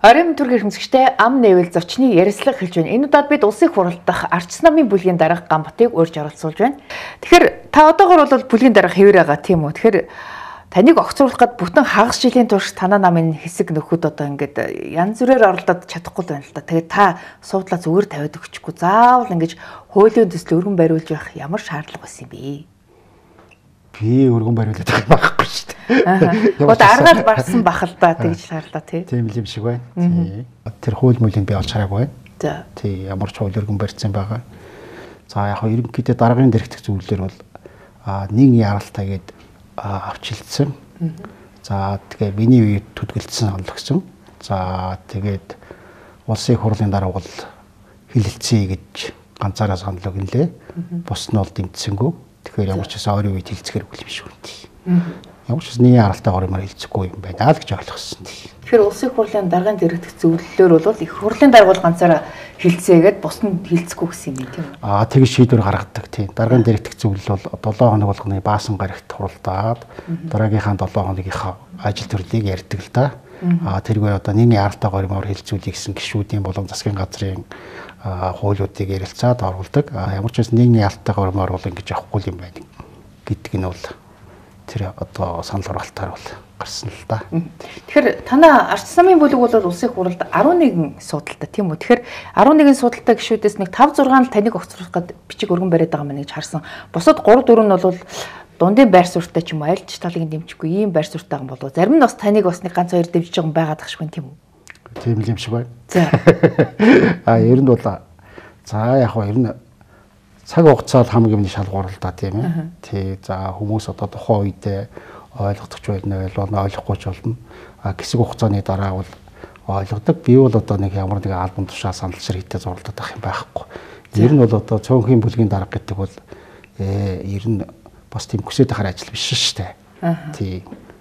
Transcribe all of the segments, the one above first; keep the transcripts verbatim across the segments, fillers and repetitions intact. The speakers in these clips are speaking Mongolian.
Оройн төр хэрэмсэгчтэй ам нээвэл зочны ярилцлага хэлж байна. Энэ удаад бид улсын хурлд дахь арчс намын бүлгийн дарга Гамбатыг урьж оролцуулж байна. Тэгэхээр та одоогор бол бүлгийн дарга хэвээр байгаа тийм үү? Тэгэхээр таныг огцруулах гээд бүтэн хагас жилийн турш танаа намын хэсэг нөхөд одоо ингээд янз бүрээр оролдоод чадахгүй байна л да. Тэгээд та суудлаа зүгээр тавиад өгчихгүй. Заавал ингэж хуулийн төсөл өргөн бариулж явах ямар шаардлага байсан юм бэ? Би өргөн бариулаад байгаа байхгүй шүү дээ. Аа. Одоо аргаар барсан бах л да тэгж шаардаа тий. Тийм л юм шиг байна. Тий. Тэр хууль мөлийг би олж хараагүй байна. За. Тий, ямар ч хууль өргөн барьсан байгаа. За яг хөө ерөнхийдөө даргын дэрэгдэх зүйлээр бол а нэг яралтаа гээд авчилсан. За тэгээ миний үед төдгөлдсөн онлогсон. За тэгээд улсын хурлын дараа бол хилэлцээ гэж ганцаараа санал өгнөлээ. Бус нь бол дэмжсэнгүй. Тэгэхээр ямар ч гэсэн ойрын үед хилцэхэр үгүй биш үү. Ямар ч гэсэн нэг аралтаа гормоор хилцэхгүй юм байна л гэж ойлгосон. Тэгэхээр улсын хурлын даргын дэрэгдэх зөвлөлөөр бол их хурлын дарга бол ганцаараа хилцээгээд бус нь хилцэхгүй гэсэн юм тийм үү? Аа тэгж шийдвэр гаргадаг тийм. Даргын дэрэгдэх зөвлөл бол долоон хоног болгоны баасан гарагт хуралдаад дараагийнхаа долоон хоногийнхаа ажил төрлийг ярьдаг л да. Аа тэргүй одоо нэг аралтаа гормоор хилцүүлэх гэсэн гишүүдийн болон засгийн газрын хуулиудыг ярилцаад оруулдаг. Ямар ч байсан нэг ялттай гормоор бол ингэж явахгүй юм байна гэдэг нь бол тэр одоо санал хураалтаар бол гарсан л да. Тэгэхээр танаа арчс намын бүлэг бол улсын хурлд арван нэгэн судалтай тийм үү? Тэгэхээр арван нэгэн судалтай гишүүдээс нэг тавь зургаан л таныг огцруулах гээд бичиг өргөн бариад байгаа мэн гэж харсан. Бусад гурав дөрөв нь бол дундын байр суурьтай ч юм уу айлч талыг дэмжихгүй ийм байр суурьтай байгаа болов. Зарим нь бас таныг бас нэг ганц хоёр дэмжиж байгаа юм байгаад тахшгүй тийм үү? Тийм л юм шиг байна. За. А ер нь бол за яг хоо ер нь цаг хугацаад хамгийн өмнө шалгуур л да тийм ээ. Тий за хүмүүс одоо тухайн үедээ ойлгохдогч байна бол ойлгохгүй ч болно. А хэсэг хугацааны дараа бол ойлгодог. Би бол одоо нэг ямар нэг альбом тушаа санал ширхтээ зурлаад байх юм байхгүй. Ер нь бол одоо цөөнхийн бүлгийн дарга гэдэг бол э ер нь бас тийм хүсэж байхаар ажил биш шүү дээ. Тий.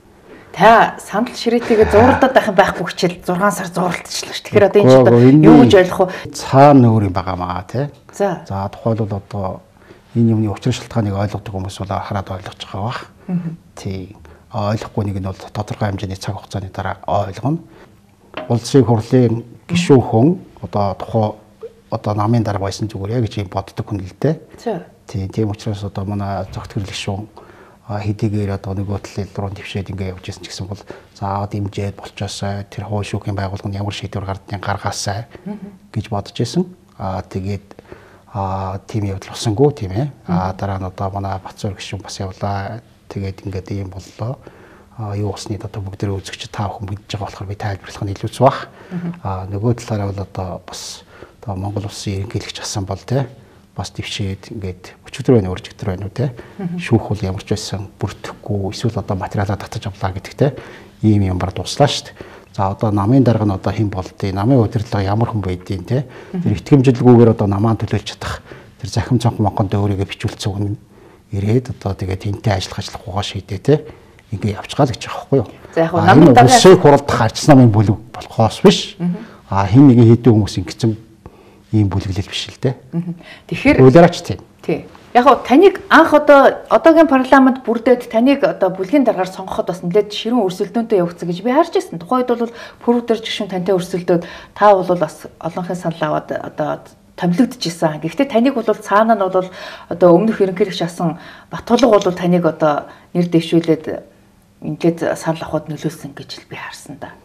Та санал ширээтэйгээ зуурдаад байх юм байхгүй хичээл зургаан сар зууралтчлаа ш. Тэгэхээр одоо энэ ч одоо юу гэж ойлгох вэ? Цаана өөр юм байгаа маа тий. За. За тухайлбал одоо энэ юмны учир шалтгааныг ойлгодог хүмүүс бол хараад ойлгож байгаа бах. Тий. Ойлгохгүй нэг нь бол тодорхой хэмжээний цаг хугацааны дараа ойлгоно. Улсын хурлын гишүүн хүн одоо тухай одоо намын дарга байсан зүгээр яг гэж юм боддог хүн л дээ. Тий. Тийм учраас одоо манай зөвхөн төрөл гишүүн хэдийгээр одоо нөгөө талын руу твшээд ингээ явж ирсэн ч гэсэн бол за дэмжээд болчоосоо тэр хууль шүүхийн байгууллагын ямар шийдвэр гардыг гаргаасаа гэж бодож ирсэн. Аа тэгээд аа тийм явдал болсонгүй тийм ээ. Аа дараа нь одоо манай Бацуур гишүүн бас явлаа. Тэгээд ингээд ийм боллоо. Аа юу усны одоо бүгдээ үзэгч та бүхэн мэдж байгаа болохоор би тайлбарлах нь илүү зүг. Аа нөгөө талаараа бол одоо бас одоо Монгол улсын ерөнхийлөгч асан бол тийм бас твшээд ингээд өчигдөр байна өржигдөр байна үү те шүүх бол ямар ч байсан бүрдэхгүй эсвэл одоо материалаа татаж авлаа гэдэг те ийм юм бар дуслаа шүү дээ. За одоо намын дарга нь одоо хэн болдгийг намын удирдлага ямар хүн байдгийг те тэр итгэмжлэлгүйгээр одоо намаа төлөөлж чадах тэр захим цонх монгонд өөрийгөө бичүүлсэн хүн ирээд одоо тэгээд тэнтэй ажиллах ажиллахгүйгаа шийдээ те ингээ явчихгаа л гэж байгаа байхгүй юу. За яг намын дарга улсын хурлдах арчс намын бүлэг болохоос биш а хин нэгэн хэдэн хүмүүс ингэсэн ийм бүлэглэл биш л дээ. Тэгэхээр үлээрч тийм. Тий. Яг гоо таныг анх одоо одоогийн парламент бүрдээд таныг одоо бүлгийн даргаар сонгоход бас нэлээд ширүүн өрсөлдөөнтэй явагдсан гэж би харж байсан. Тухайд бол пүрүүдэр жигшин тантай өрсөлдөөд та бол бас олонхын санал аваад одоо томилогдчихсан. Гэхдээ таныг бол цаана нь бол одоо өмнөх ерөнхийлөгч асан Батулга бол таныг одоо нэр дэвшүүлээд ингээд санал авахд нөлөөлсөн гэж би харсан да.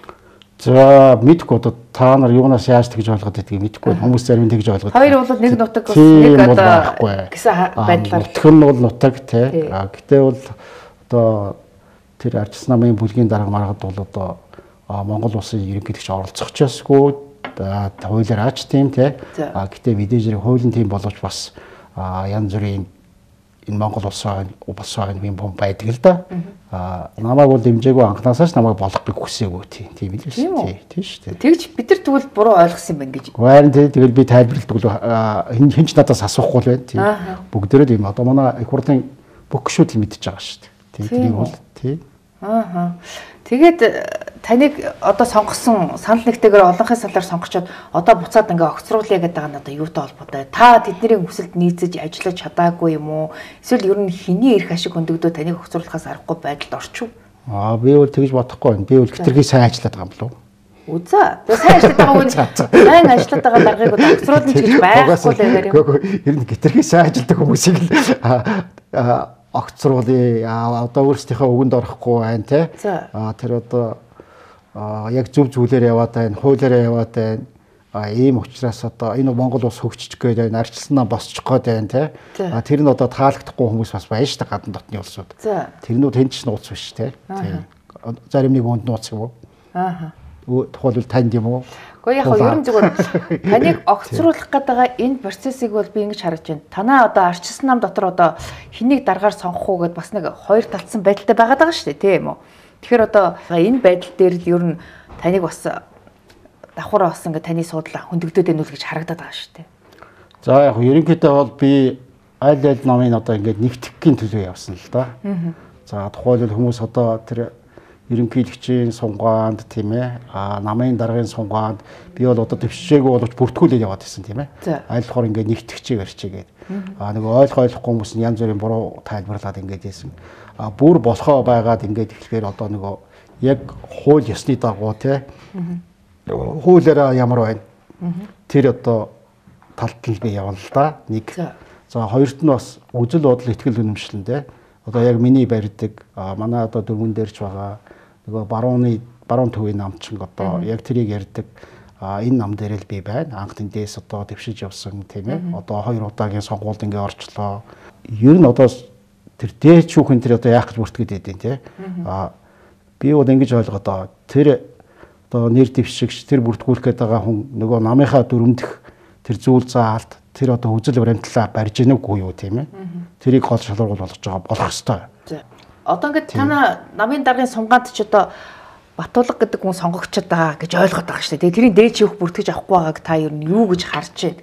За мэдгүй одоо та нар юунаас яаж тэгж ойлгоод байдгийг мэдгүй хүмүүс зарим тэгж ойлгоод. Хоёр бол нэг нутаг бас нэг одоо гэсэн байдлаар. Нутаг нь бол нутаг тий. А гэтээ бол одоо тэр арчс намын бүлгийн дарга маргад бол одоо Монгол улсын ерөнхийлөгч оролцох ч ясгүй хуулиар аач тийм тий. А гэтээ мэдээж хуулийн тийм боловч бас янз бүрийн энэ Монгол улсын улсын юм бом байдаг л да. А намайг бол дэмжээгүй анхнаасаа ч намайг болохыг хүсээгүй тийм тийм л шүү дээ. Тийм шүү дээ. Тэгж бид нар тэгвэл буруу ойлгосон юм байна гэж. Харин тэгэл би тайлбарладаг л хин хинч надаас асуухгүй л байна тийм. Бүгдээрээ юм одоо манай их хурлын бүх гишүүд л мэдчихэж байгаа шүү дээ. Тийм тийм бол тийм. Аа. Тэгээд таныг одоо сонгосон санал нэгтэйгээр олонхын салаар сонгочоод одоо буцаад ингээ огцруулъя гэдэг нь одоо юутай холбоотой? Та тэдний хүсэлд нийцэж ажиллаж чадаагүй юм уу? Эсвэл ер нь хэний эрх ашиг хөндөгдөө таныг огцруулахаас аргагүй байдалд орчих уу? Аа би бол тэгж бодохгүй байна. Би бол хитрхи сайн ажиллаад байгаа юм болов. Үзээ. Тэгээ сайн ажиллаад байгаа хүн сайн ажиллаад байгаа даргаыг огцруулна ч гэж байхгүй л байгаа юм. Ер нь гитерхий сайн ажилладаг хүмүүсийг л огцруулъя. Одоо өөрсдийнхөө үгэнд орохгүй байна те. Аа тэр одоо яг зөв зүйлээр яваад байна, хуулиараа яваад байна. А ийм учраас одоо энэ Монгол улс хөгжиж гээд байна, арчилснаа босчих гээд байна те. А тэр нь одоо таалагдахгүй хүмүүс бас байна шүү дээ гадна дотны улсууд. Тэрнүүд хэн ч нууц биш те. Тийм. Зарим нэг хүнд нууц юм уу? Аа. Тухайлбал танд юм уу? Гэхдээ яг ерөн зүгээр таныг огцруулах гэдэг энэ процессыг бол би ингэж харж байна. Танаа одоо арчилсан нам дотор одоо хэнийг дараагаар сонгох уу гэдээ бас нэг хоёр талцсан байдалтай байгаад байгаа шүү дээ, тийм үү? Тэгэхээр одоо энэ байдал дээр л ер нь таныг бас давхараа бас ингээ таны суудлаа хөндөгдөд байна уу гэж харагдаад байгаа шүү дээ. За яг ерөнхийдөө бол би аль аль намын одоо ингээд нэгтгэхийн төлөө явсан л да. За тухайлбал хүмүүс одоо тэр ерөнхийлөгчийн сунгаанд тийм ээ а намын даргын сунгаанд би бол одоо төвшөөгүй боловч бүртгүүлээд яваад байсан тийм ээ. Аль болохоор ингээд нэгтгэжээ ярьчээгээд а нэг ойлгох ойлгохгүй хүмүүс нь янз бүрийн буруу тайлбарлаад ингээд байсан. А бүр болохоо байгаад ингээд ихлэхээр одоо нөгөө яг хууль ёсны дагуу тийм ээ хуулиараа ямар байна. Тэр одоо талд нь би явна л да. Нэг. За хоёрт нь бас үжил бодол итгэл үнэмшлэндээ одоо яг миний барьдаг манай одоо дөрвөн дээрч байгаа нөгөө барууны баруун төвийн намчин одоо яг тэрийг ярьдаг энэ нам дээр л би байна. Анх тэндээс одоо дэвшиж явсан тийм ээ. Одоо хоёр удаагийн сонгуульд ингээ орчлоо. Ер нь одоо тэр дээч хүүхэн тэр одоо яах гэж бүртгэж байдیں۔ Тийм. А би бол ингэж ойлгоод тэр одоо нэр дэвшигч тэр бүртгүүлэх гээд байгаа хүн нөгөө намынхаа дөрөмдөх тэр зүйл заалт тэр одоо үзэл баримтлаа барьж ийнэггүй юу тийм ээ. Тэрийг гол шалгуургал болгож байгаа болох ёстой. Одоо ингээд танаа намын даргын сунгаанд ч одоо Батулга гэдэг хүн сонгогчод байгаа гэж ойлгоод байгаа шүү дээ. Тэрийн дээд шүүх бүртгэж авахгүй байгааг та ер нь юу гэж харж байна?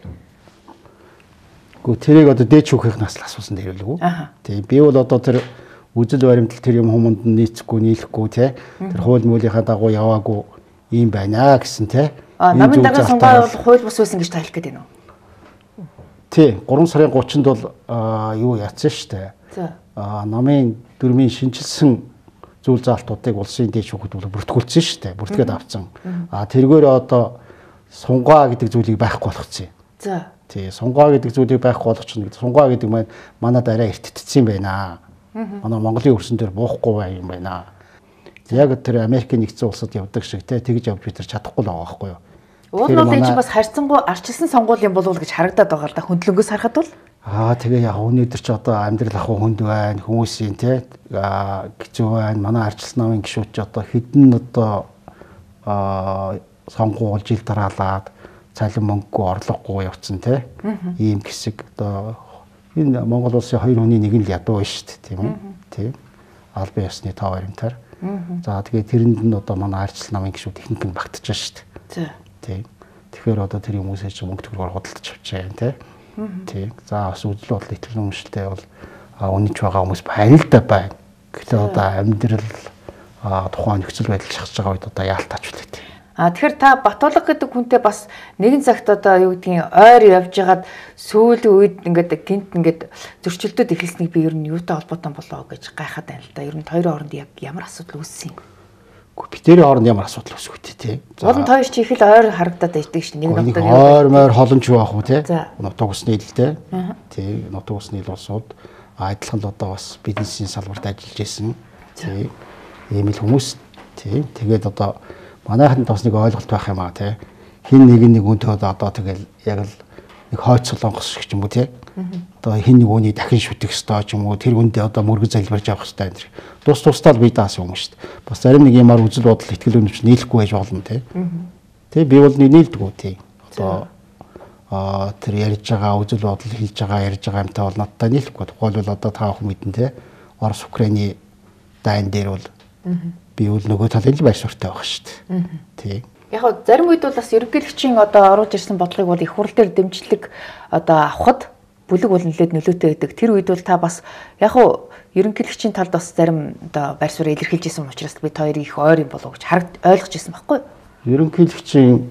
Гэхдээ тэрийг одоо дээд шүүхийнхнээс л асуусан дээр үлгүй. Тийм би бол одоо тэр үзэл баримтал тэр юм хүмүүнд нийцэхгүй нийлэхгүй те тэр хууль муулийнхаа дагуу яваагүй юм байна гэсэн те. А намын даргын сунгаа бол хууль бус байсан гэж тайлх гээд байна уу? Тий, гурван сарын гуравчнд бол юу яатсан шүү дээ. А намын дөрмийн шинжилсэн зүйл заалтуудыг улсын дээд шүүхэд бол бүртгүүлсэн шүү дээ. Бүртгээд авсан. А тэргээр одоо сунгаа гэдэг зүйлийг байхгүй болгоцсон. За. Тий, сунгаа гэдэг зүйлийг байхгүй болгочихно. Сунгаа гэдэг маань манад арай эртэтцсэн юм байна. Манай Монголын өрсөн дээр буухгүй бай юм байна. Яг тэр Америкийн нэгдсэн улсад явдаг шиг те тэгж явж бид нар чадахгүй л байгаа байхгүй юу? Уул нь бол энэ чинь бас харьцангуй арчилсан сонгуулийн болов гэж харагдаад байгаа л да хөндлөнгөөс харахад бол аа тэгээ яг өнөөдөр ч одоо амьдрал ахуй хүнд байна хүмүүсийн те хэцүү байна манай арчилсан намын гишүүд ч одоо хэдэн одоо сонгуул жил дараалаад цалин мөнгөгүй орлогогүй явцсан те ийм хэсэг одоо энэ Монгол улсын хоёр хүний нэг нь л ядуу шүү дээ тийм үү тийм албан ёсны тоо баримтаар за тэгээ тэрэнд нь одоо манай арчилсан намын гишүүд ихэнх нь багтчихсан шүү дээ тийм. Тэгэхээр одоо тэр хүмүүсээ ч мөнгө төгрөгөөр худалдаж авч байгаа юм тийм. За бас үзэл бодол итгэл үнэмшилтэй бол үнэнч байгаа хүмүүс байна л да байна. Гэхдээ одоо амьдрал тухайн нөхцөл байдал шахаж байгаа үед одоо яалтаач үлээ. А тэгэхээр та Батулга гэдэг хүнтэй бас нэгэн цагт одоо юу гэдгийг ойр явж хагаад сүүлийн үед ингээд гинт ингээд зөрчилдөд эхэлснийг би ер нь юутай холбоотой болоо гэж гайхаад байна л да. Ер нь хоёрын хооронд яг ямар асуудал үүссэн юм? Битэрийн хооронд ямар асуудал үүсэх үү тий. Улан тоёш чи их л ойр харагдаад байдаг шин нэг нутаг ойр мойр холомч байх уу тий. Нутаг усны хэлтэй. Тий нутаг усны хэл улсууд адилхан л одоо бас бизнесийн салбарт ажиллаж исэн. Тий ийм л хүмүүс тий тэгээд одоо манайханд бас нэг ойлголт байх юм аа тий. Хин нэг нэг үнтэй одоо тэгэл яг л нэг хойц солонгос шиг ч юм уу тий. Одоо хин нэг үний дахин шүтэх ёстой ч юм уу тэр үндэ одоо мөргөж залбирж явах ёстой энэ. Тус тусдаа л бие даасан юм шүү дээ. Бас зарим нэг юмар үзэл бодол итгэл үнэмш нийлэхгүй байж болно тий. Тэ би бол нийлдэггүй тий. Одоо аа тэр ярьж байгаа үзэл бодол хэлж байгаа ярьж байгаа юмтай бол надтай нийлэхгүй. Тухайлбал одоо та бүхэн мэднэ тий. Орос Украины дайн дээр бол би бол нөгөө талын л байр суурьтай байх шүү дээ. Тий. Яг зарим үед бол бас ерөнхийлөгчийн одоо оруулж ирсэн бодлогыг бол их хурл дээр дэмжлэг одоо авахд бүлэг болнолээд нөлөөтэй байдаг. Тэр үед бол та бас яг уу ерөнхийлөгчийн талд бас зарим одоо байр суурь илэрхийлж исэн учраас би та хоёрыг их ойр юм болов гэж харагд ойлгож исэн байхгүй юу? Ерөнхийлөгчийн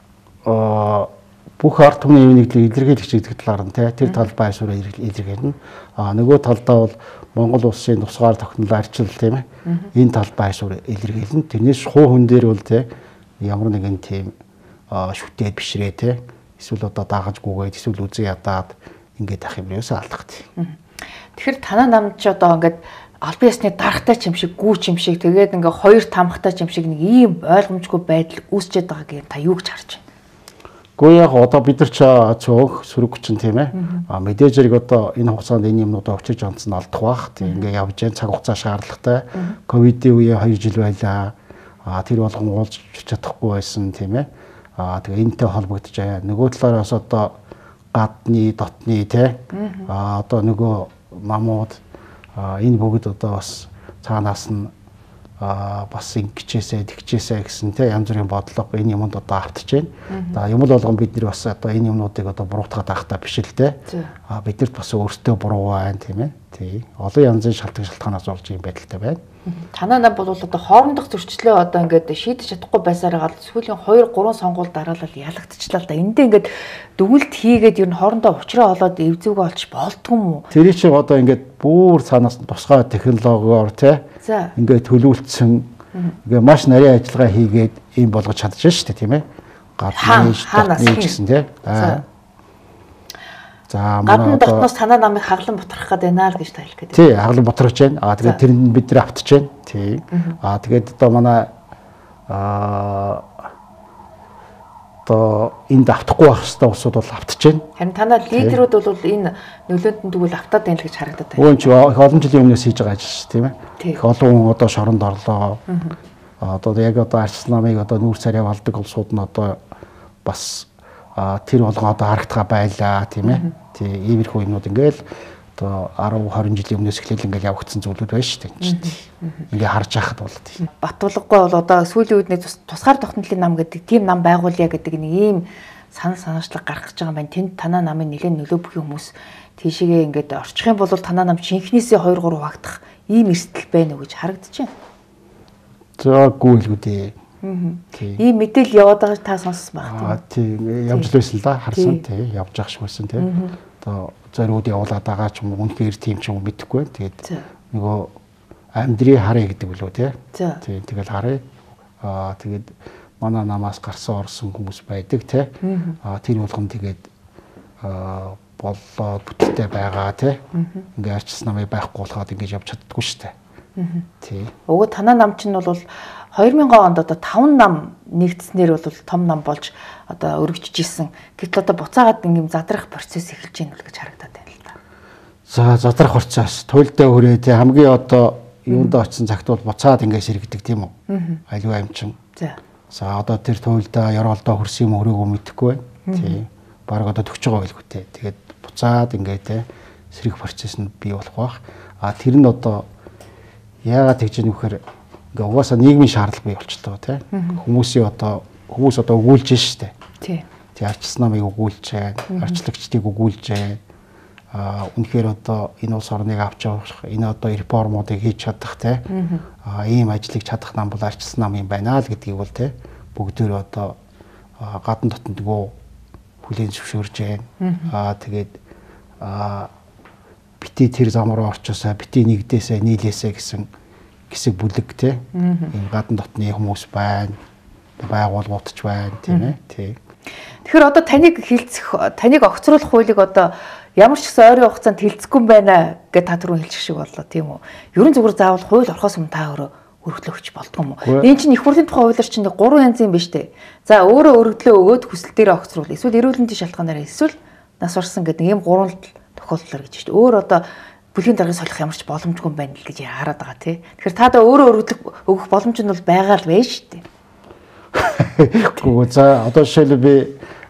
аа бүх ард түмний юм нэгдлийг илэрхийлэгч гэдэг талаар нь тэр тал байр суурь илэрхийлнэ. Аа нөгөө талдаа бол Монгол улсын тусгаар тогтнол арчил тийм ээ. Энэ тал байр суурь илэрхийлнэ. Тэрнээс хуу хүн дээр бол тийм ямар нэгэн тийм шүтээд бишрээ те эсвэл одоо дагаж гүгээд эсвэл үзээ ядаад ингээд ах юм ерөөсөө алдах тийм. Тэгэхээр танаа намд ч одоо ингээд албан ёсны дарахтай ч юм шиг гүүч юм шиг тэгээд ингээ хоёр тамхтай ч юм шиг нэг ийм ойлгомжгүй байдал үүсчээд байгааг та юу гэж харж байна? Гэхдээ яг одоо бид нар ч цөөх сөрөг чинь тийм ээ. А мэдээж зэрэг одоо энэ хугацаанд энэ юмнуудаа очиж онцон алдах бах. Тийм ингээ явж जैन цаг хугацаа шаардлагатай. Ковидын үеэ хоёр жил байлаа. А тэр болгон уулзч чадахгүй байсан тийм ээ. А тэгээ энэтэй холбогдож байгаа. Нөгөө талаараас одоо гадны дотны тийм а одоо нөгөө намууд энэ бүгд одоо бас цаанаас нь а бас ингэчээсээ тэгчээсээ гэсэн те янз бүрийн бодлого энэ юмд одоо автж байна. За юм л болгон бид нар бас одоо энэ юмнуудыг одоо буруутгаад байхдаа биш л те. А биднэрт бас өөртөө буруу байна тийм ээ. Тий. Олон янзын шалтгаан шалтгаанаас болж ийм байдалтай байна. Танаа нам бол одоо хоорондох зөрчлөө одоо ингээд шийдэж чадахгүй байсараа сүүлийн хоёр гурван сонгуул дараалал ялагдчихлаа л да. Эндээ ингээд дүгнэлт хийгээд ер нь хоорондоо уучраа олоод эвзүүгээ олж болдгүй юм уу? Тэр чинь одоо ингээд бүр цаанаас тусгай технологиор те ингээд төлөвлөсөн ингээд маш нарийн ажиллагаа хийгээд ийм болгож чадчих шүү дээ тийм ээ. Гадны дотны гэсэн те. Аа. За гадны дотноос танаа намыг хаглан бутрах гээд байна л гэж та хэлэх гээд. Тий, хаглан бутрах гэж байна. Аа тэгээд тэрэнд бид нэр автж байна. Тий. Аа тэгээд одоо манай аа одоо энд автахгүй байх хэвээр улсууд бол автж байна. Харин танаа лидерүүд бол энэ нөлөөнд тэгвэл автаад байна л гэж харагдаад байна. Өөн чи олон жилийн өмнөөс хийж байгаа ажил шүү тийм ээ. Их олон хүн одоо шоронд орлоо. Аа одоо яг одоо арчс намыг одоо нүүр царай валдаг улсууд нь одоо бас тэр болгоо одоо харагдгаа байлаа тийм ээ. Тий иймэрхүү юмнууд ингээл одоо арав хорин жилийн өмнөөс эхлээл ингээл явагдсан зүйлүүд байна шүү дээ. Ингээ харж яхад бол тий. Батбулгагүй бол одоо сүүлийн үед нэг тусгаар тогтнолын нам гэдэг тийм нам байгуулъя гэдэг нэг ийм санал санаачлаг гаргаж байгаа юм байна. Тэнд танаа намын нэлээд нөлөө бүхий хүмүүс тийшээгээ ингээд орчих юм бол танаа нам шинхнээсээ хоёр гурав хагтах ийм эрсдэл байна уу гэж харагдаж байна. За гүйлгүү дээ. Ийм мэдээлэл яваад байгааг та сонссон байх тийм. Аа тийм явж л байсан л да харсан тий явж ах шиг байсан тий. Одоо зориуд явуулаад байгаа ч юм уу үнэхээр тийм ч юм уу мэдэхгүй байна. Тэгээд нөгөө амьдрийн харъя гэдэг болов тий. Тий тэгэл харъя. Аа тэгээд манай намаас гарсан орсон хүмүүс байдаг тий. Аа тэр болгон тэгээд аа боллоо бүтэлтэй байгаа тий. Ингээ арчс намыг байхгүй болоход ингэж явж чаддаггүй шүү дээ. Тий. Уг танаа нам чинь бол хоёр мянган онд одоо таван нам нэгдснээр бол том нам болж одоо өргөжж исэн. Гэтэл одоо буцаагаад ингээм задрах процесс эхэлж байна л гэж харагдаад байна л да. За задрах процесс туйлдаа хүрээ тий хамгийн одоо юунд очсон цагт бол буцаад ингээ сэргдэг тийм үү? Аливаа юм чин. За. За одоо тэр туйлдаа ёроолдоо хүрсэн юм өрөөгөө мэдэхгүй байна. Тий. Бараг одоо төгч байгаа байлгүй тий. Тэгээд буцаад ингээ тий сэргэх процесс нь бий болох бах. А тэр нь одоо яагаад тэгж юм вэхээр ингээ угаасаа нийгмийн шаардлага бий болчихлоо тий. Хүмүүсийн одоо хүмүүс одоо өгүүлж штэ. Тий. Тий арчс намыг өгүүлж байна. Арчлагчдыг өгүүлж байна. Аа үнэхээр одоо энэ улс орныг авч явах энэ одоо реформуудыг хийж чадах тий. Аа ийм ажлыг чадах нам бол арчс нам юм байна л гэдгийг бол тий. Бүгдөө одоо гадна дотнодгоо хүлээн зөвшөөрж байна. Аа тэгээд аа бити тэр зам руу орчоосаа бити нэгдээсээ нийлээсээ гэсэн хэсэг бүлэг тий. Энэ гадна дотны хүмүүс байна. Байгууллагууд ч байна тийм ээ. Тий. Тэгэхээр одоо таныг хилцэх таныг огцруулах хуулийг одоо ямар ч гэсэн ойрын хугацаанд хилцэхгүй байна гэж та түрүү хэлчих шиг боллоо тийм үү. Ерөн зүгээр заавал хууль орохоос өмнө та өөрөө өргөдлөө өгч болдгоо юм уу? Энэ чинь их хурлын тухай хуулиар чинь гурван янз юм биш үү? За өөрөө өргөдлөө өгөөд хүсэл дээр огцруул. Эсвэл эрүүл мэндийн шалтгаанаар эсвэл нас орсон гэдэг ийм гурван тохиолдлоор гэж шүү дээ. Өөр одоо бүлгийн даргыг солих ямар ч боломжгүй юм байна л гэж хараад байгаа тий. Тэгэхээр та одоо өөрөө өргөдлөх өгөх боломж нь бол байгаа л байж шүү дээ. Гэхдээ за одоо жишээлбэл би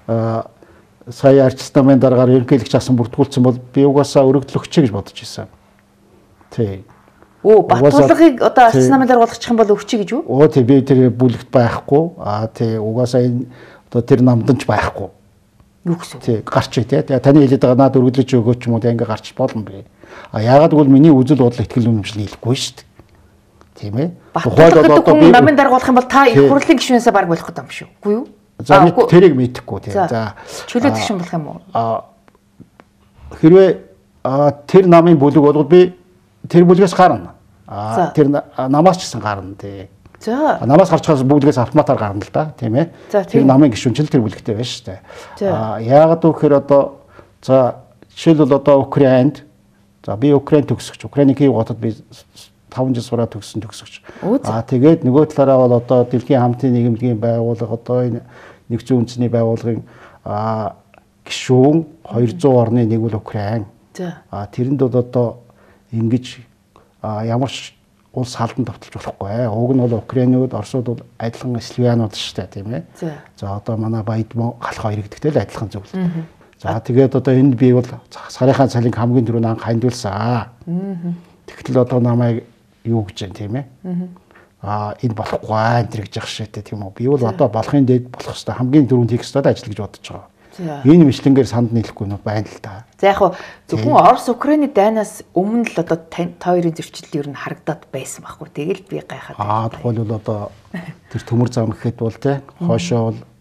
сая арчс намын дараагаар ерөнхийлөгч асан бүртгүүлсэн бол би угаасаа өргөдөл өгчэй гэж бодож ирсэн. Тий. Оо батбулгыг одоо арчс намын дараагаар болгочих юм бол өгчэй гэж үү? Оо тий би тэр бүлэгт байхгүй. Аа тий угаасаа энэ одоо тэр намдан ч байхгүй. Юу гэсэн? Тий гарч тий. Тэгээ таны хэлээд байгаа наад өргөдлөж өгөөч юм уу ингээ гарч болно би. А яагаад гэвэл миний үзэл бодол ихтгэл үнэмшил нийлэхгүй шүү дээ. Тийм ээ. Тухайд бол одоо би намын дараагуулах юм бол та их хурлын гишүүнээсээ баг болох гэдэг юм шүү. Үгүй юу? За тэрийг мэдэхгүй тий. За чөлөөт гишүүн болох юм уу? А хэрвээ тэр намын бүлэг бол би тэр бүлгээс гарна. А тэр намаас ч гэсэн гарна тий. За. Намаас гарч байгаас бүгдээс автоматар гарна л да, тийм ээ. Тэр намын гишүүн ч тэр бүлэгтэй байна шүү дээ. Аа яагаад гэхээр одоо за жишээлбэл одоо Украинд за би Украин төгсөгч, Украины Киев хотод би таван жил сураад төгссөн төгсөгч. Аа тэгээд нөгөө талаараа бол одоо дэлхийн хамтын нийгэмлэгийн байгууллага одоо энэ нэгдсэн үндэсний байгууллагын аа гишүүн хоёр зуун орны нэг бол Украин. За. Аа тэрэнд бол одоо ингэж ямар ч улс халдан давталж болохгүй. Уг нь бол Украинууд, Оросууд бол адилхан славянууд шүү дээ, тийм ээ. За одоо манай баяд халах хоёр гэдэгтэй л адилхан зүйл. За тэгээд одоо энд би бол сарынхаа цалинг хамгийн түрүүнд анх хандуулсан. Тэгтэл одоо намайг юу гэж юм тийм ээ. Аа энэ болохгүй энэ төр гэж явах шээтэй тийм үү. Би бол одоо болохын дээд болох хэвээр хамгийн түрүүнд хийх хэвээр ажил гэж бодож байгаа. Энэ мэтлэнгээр санд нийлэхгүй нь байна л да. За яг хуу зөвхөн Орос Украины дайнаас өмнө л одоо та хоёрын зөрчил ер нь харагдаад байсан байхгүй. Тэгэл би гайхаад. Аа тухайл бол одоо тэр төмөр зам гэхэд бол те хоошоо бол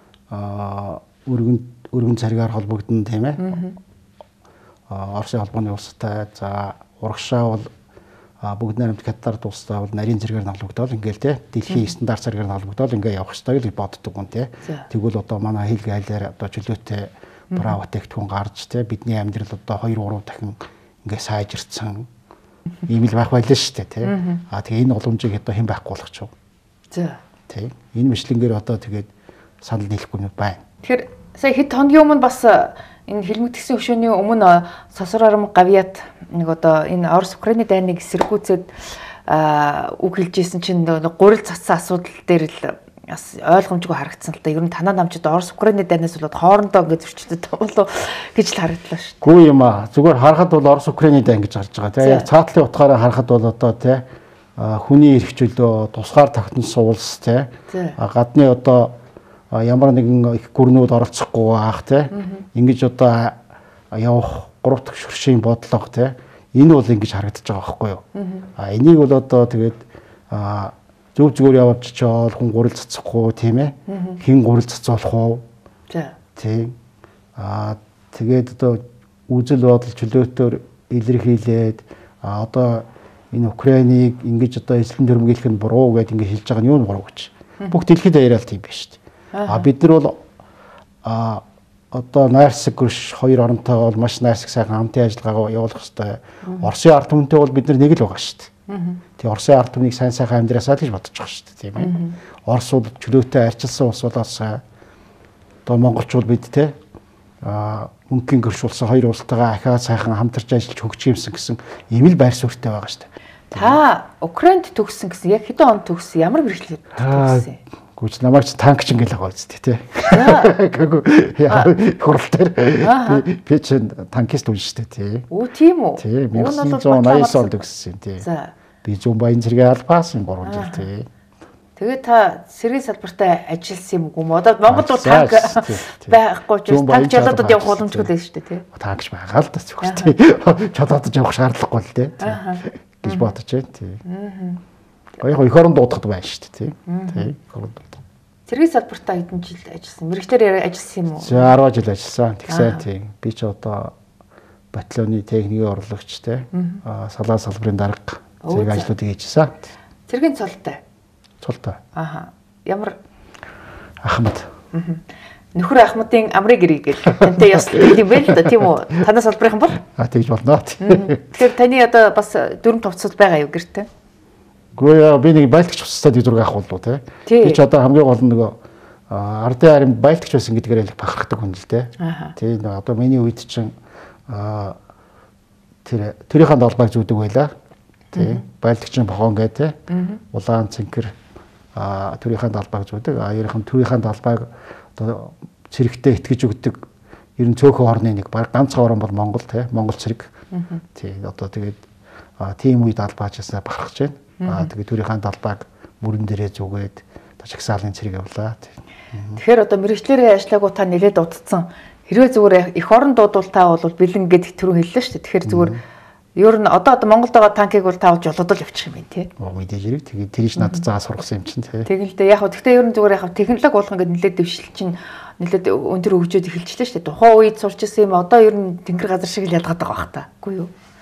аа өргөн өргөн царгаар холбогдно тийм ээ. Аа Оросын холбооны улстай за урагшаа бол бүгд найрамд Катард улстай бол нарийн зэрэгээр налбагдал ингээл те дэлхийн стандарт зэрэгээр налбагдал ингээ явах хэрэгтэй гэж боддог юм те. Тэгвэл одоо манай хил гайлаар одоо чөлөөтэй браво техникум гарч те бидний амьдрал одоо хоёр гурав дахин ингээ сайжирцсан ийм л байх байлаа шүү дээ те. Аа тэгээ энэ уламжийг одоо хэн байхгүй болох ч юм. За. Тэ. Энэ мэтлэнгээр одоо тэгээд санал нийлэхгүй нь байна. Тэгэхээр сая хэд хоногийн өмнө бас энэ хилмигдсэн өшөөний өмнө сосор арам гавьяат нэг одоо энэ Орос Украины дайныг эсэргүүцээд үг хэлжсэн чинь гурил цацсан асуудал дээр л бас ойлгомжгүй харагдсан л да. Ер нь танаа намчид Орос Украины дайнаас болоод хоорондоо ингээд зөрчилдөд болов гэж л харагдлаа шүү дээ. Гүү юм аа. Зүгээр харахад бол Орос Украины дайн гэж харж байгаа. Тэгээ яг цаатлын утгаараа харахад бол одоо тий хүний эрх чөлөө тусгаар тогтносон улс тий гадны одоо ямар нэгэн их гүрнүүд оролцохгүй байх тий ингэж одоо явах гурав дахь шөршийн бодлого тий энэ бол ингэж харагдаж байгаа байхгүй юу. А энийг бол одоо тэгээд зөв зүгээр явж чаал хүн гурил цацахгүй тийм ээ хин гурил цацуулах уу тий а тэгээд одоо үзэл бодол чөлөөтөөр илэрхийлээд а одоо энэ Украиныг ингэж одоо эзлэн төрмгийлэх нь буруу гэдээ ингэ хэлж байгаа нь юу нь буруу гэж бүх дэлхийд яриад тийм биш шүү дээ. А бид нар бол а одоо найрсаг гүрш хоёр оронтой бол маш найрсаг сайхан хамтын ажиллагаагаа явуулах хэрэгтэй. Оросын ард түмэнтэй бол бид нар нэг л байгаа шүү дээ. Тэгээ Оросын ард түмнийг сайн сайхан амьдраасаа л гэж бодож байгаа шүү дээ, тийм ээ. Орос бол чөлөөтэй арчилсан улс болоос одоо монголчууд бид те а мөнгөний гэрш улсын хоёр улстайгаа ахаа сайхан хамтарч ажиллаж хөгжих юмсан гэсэн ийм л байр суурьтай байгаа шүү дээ. Та Украинд төгссөн гэсэн яг хэдэн онд төгссөн? Ямар мэргэжлээр төгссөн? Гүч намайг ч танк ч ингээл байгаа үстэй тий. Гэгүү хурал дээр би ч танкист үн штэ тий. Оо тийм үү. Тий 천구 eighty онд төгссөн тий. За. Би зүүн баян зэрэг албаасан гурван жил тий. Тэгээ та сэргийн салбартаа ажилласан юм уу? Одоо Монголд танк байхгүй ч танк жолоодод явах боломжгүй л шүү дээ тий. Танкч байгаа л да зүгээр тий. Жолоодод явах шаардлагагүй л тий. гэж бодож байна тий. Яг их оронд дуудахд байна шүү дээ тий. Тий. Сэргийн салбартаа хэдэн жил ажилласан? Мэргэжлэр ажилласан юм уу? За арван жил ажилласан. Тэгсэн тий. Би ч одоо батальоны техникийн орлогч тий. Аа салаа салбарын дарга зэрэг ажлуудыг хийжсэн. Сэргийн цолтой. Цолтой. Ааха. Ямар Ахмад. Нөхөр Ахмадын амрыг гэрээ гэж тантай яс юм байл л да тийм үү? Танаас салбарынхан бол? А тэгж болно. Тэгэхээр таны одоо бас дөрөв товцол байгаа юу гэртээ? Гүя би нэг байлтгч уцтаад ийг зураг авах болов те. Би ч одоо хамгийн гол нь нөгөө ардын харимд байлтгч байсан гэдгээр л бахархдаг хүн л те. Тий одоо миний үед чинь тэр тэрийнхээ долбайг зүүдэг байла. Тий байлтгчийн бохоон гэ те. Улаан цэнхэр тэрийнхээ долбайг зүүдэг. Аяархан тэрийнхээ долбайг одоо цэрэгтэй итгэж өгдөг. Ер нь цөөхөн орны нэг баг ганцхан орн бол Монгол те. Монгол цэрэг. Тий одоо тэгээд тийм үед албаачаасаа бахархаж байна. Аа тэгээ төрийнхээ далбайг мөрөн дээрээ зүгээд жагсаалын цэрэг явлаа. Тэгэхээр одоо мэргэжлэрийн ажиллагуу та нэлээд удцсан. Хэрвээ зүгээр их орон дуудвал та бол бэлэн гэд түрүү хэллээ шүү дээ. Тэгэхээр зүгээр ер нь одоо одоо Монголд байгаа танкийг бол та жолоодол явчих юм байна тий. Оо мэдээж хэрэг тэгээ тэрийч надад заа сургасан юм чинь тий. Тэгэлдээ яг хөө гэхдээ ер нь зүгээр яг технологи болгон гэд нэлээд дэвшил чинь нэлээд өндөр хөгжөөд эхэлчихлээ шүү дээ. Тухайн үед сурч ирсэн юм одоо ер нь тэнгэр газар шиг л ялгаад байгаа бах та. Үгүй юу?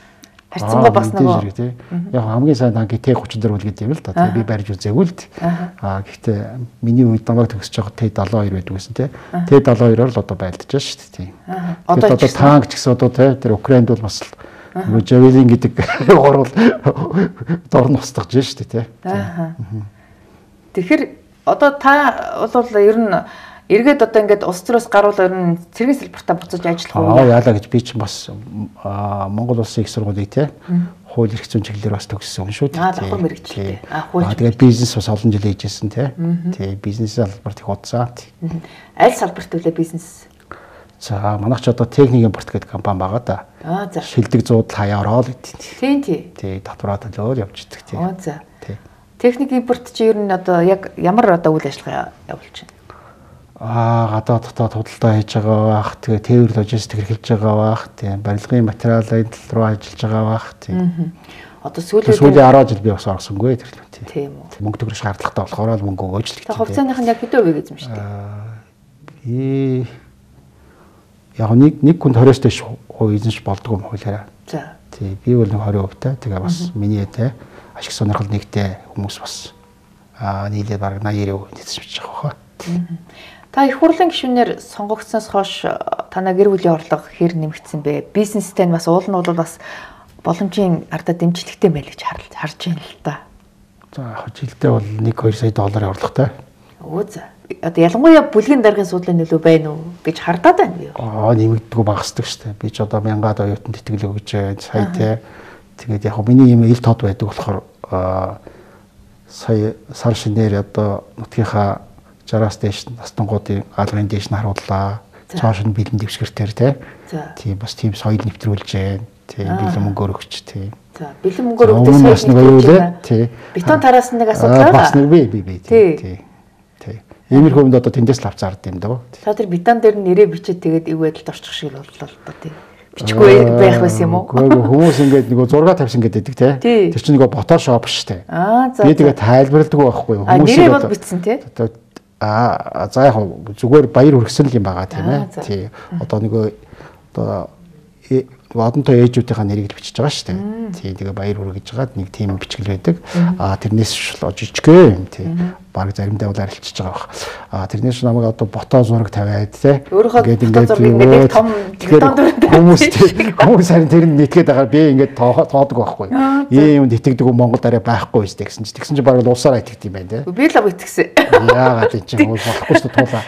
Харьцангуй бас нөгөө яг хамгийн сайн анги Т тридцать четыре үл гэдэг юм л да. Тэгээ би барьж үзээгүй л. Аа гэхдээ миний үед намайг төгсөж байгаа Т семьдесят two байдаг гэсэн те. Т семьдесят two-оор л одоо байлдаж байгаа шүү дээ. Тийм. Одоо одоо танк ч гэсэн одоо те тэр Украинд бол бас нөгөө Javelin гэдэг гурвал дорн устгаж байна шүү дээ те. Аа. Тэгэхээр одоо та бол ер нь эргээд одоо ингээд улс төрөөс гаруул ер нь цэргийн салбартаа буцаж ажиллах уу? Аа яалаа гэж би ч бас Монгол улсын их сургуулийг те хууль эрх зүйн чиглэлээр бас төгссөн шүү дээ. Аа давхар мэрэгчлээ. Аа хууль. Тэгээд бизнес бас олон жил хийжсэн те. Тий бизнесийн салбарт их удаа. Аль салбарт вэ бизнес? За манайх ч одоо техник импорт гэдэг компани байгаа да. Аа за. Шилдэг зуудал хаяа ороод идэв. Тийм тий. Тий татвараад л явж идэг тий. Аа за. Тий. Техник импорт чи ер нь одоо яг ямар одоо үйл ажиллагаа явуулж байна? Аа гадаад дотоод худалдаа хийж байгаа бах, тэгээ тээвэр логистик эрхэлж байгаа бах, тийм барилгын материалын тал руу ажиллаж байгаа бах, тийм. Одоо сүүлийн сүүлийн араа жил би бас орсонгүй тэр л үү. Тийм үү. Мөнгө төгрөг шаардлагатай болохоор л мөнгө өгөөж л гэдэг. Тэгээ хувьцааных нь яг хэдэн хувийг эзэм шүү дээ. Би яг нэг нэг хүн тwenty-с дэш хувь эзэнш болдгоо юм хуулаараа. За. Тий би бол нэг twenty хувьтай. Тэгээ бас миний тэ ашиг сонирхол нэгтэй хүмүүс бас аа нийлээ баг ninety percent эзэмшиж байгаа хаа. Та их хурлын гишүүнээр сонгогдсоноос хойш танай гэр бүлийн орлого хэр нэмэгдсэн бэ? Бизнестэй бас уул нь бол бас боломжийн ардаа дэмжлэгтэй байл гэж харж байна л да. За яг жилдээ бол one two сая долларын орлоготой. Өө за. Одоо ялангуяа бүлгийн даргын суудлын нөлөө байна уу гэж хардаад байна би. Аа нэмэгдэггүй багасдаг шүү дээ. Би ч одоо мянгаад оюутанд итгэл өгж байгаа сая те. Тэгээд яг миний юм ил тод байдаг болохоор сая сар шинээр одоо нутгийнхаа sixty-аас дээш настангуудын галгын дээш нь харууллаа. Цааш нь бэлэн дэвшгэртээр те. Тийм бас тийм соёл нэвтрүүлж байна. Тийм бэлэн мөнгөөр өгч тийм. За бэлэн мөнгөөр өгдөг соёл нэвтрүүлж байна. Тийм. Бетон тараас нэг асуудал бас нэг би би би тийм. Тийм. Иймэрхүү юмд одоо тэндээс л авч заард юм даа. Та тэр бетон дээр нэрээ бичээд тэгээд эв байдалд орчих шиг боллоо л доо тийм. Бичгүй байх байсан юм уу? Гэхдээ хүмүүс ингээд нөгөө зураг тавьсан гэдэг те. Тэр чинь нөгөө фотошоп штэ. Аа за. Би тэгээ тайлбарладаг байхгүй юу? Хүмүүс нэрээ бол бичсэн те. Аа за яг зүгээр баяр хүргэсэн л юм байгаа тийм ээ. Тий. Одоо нөгөө одоо одонтой ээжүүдийнхаа нэрийг л бичиж байгаа шүү дээ. Тий. Тэгээ баяр хүргэж байгаад нэг тийм бичгэл байдаг. Аа тэрнээс жижигхэн юм тий. Бараг заримдаа бол арилчиж байгаа бах. Аа тэрнээс намайг одоо ботоо зураг тавиад тий. Ингээд ингээд ингээд том хүмүүс хүмүүс харин тэр нь нэтгээд байгаа би ингээд тоодог байхгүй. Ийм юмд итгэдэг Монгол арай байхгүй шүү дээ гэсэн чинь тэгсэн чинь бараг улсаараа итгэдэг юм байна тий. Би л ав итгэсэн. Яагаад энэ чинь болохгүй шүү дээ туулаа.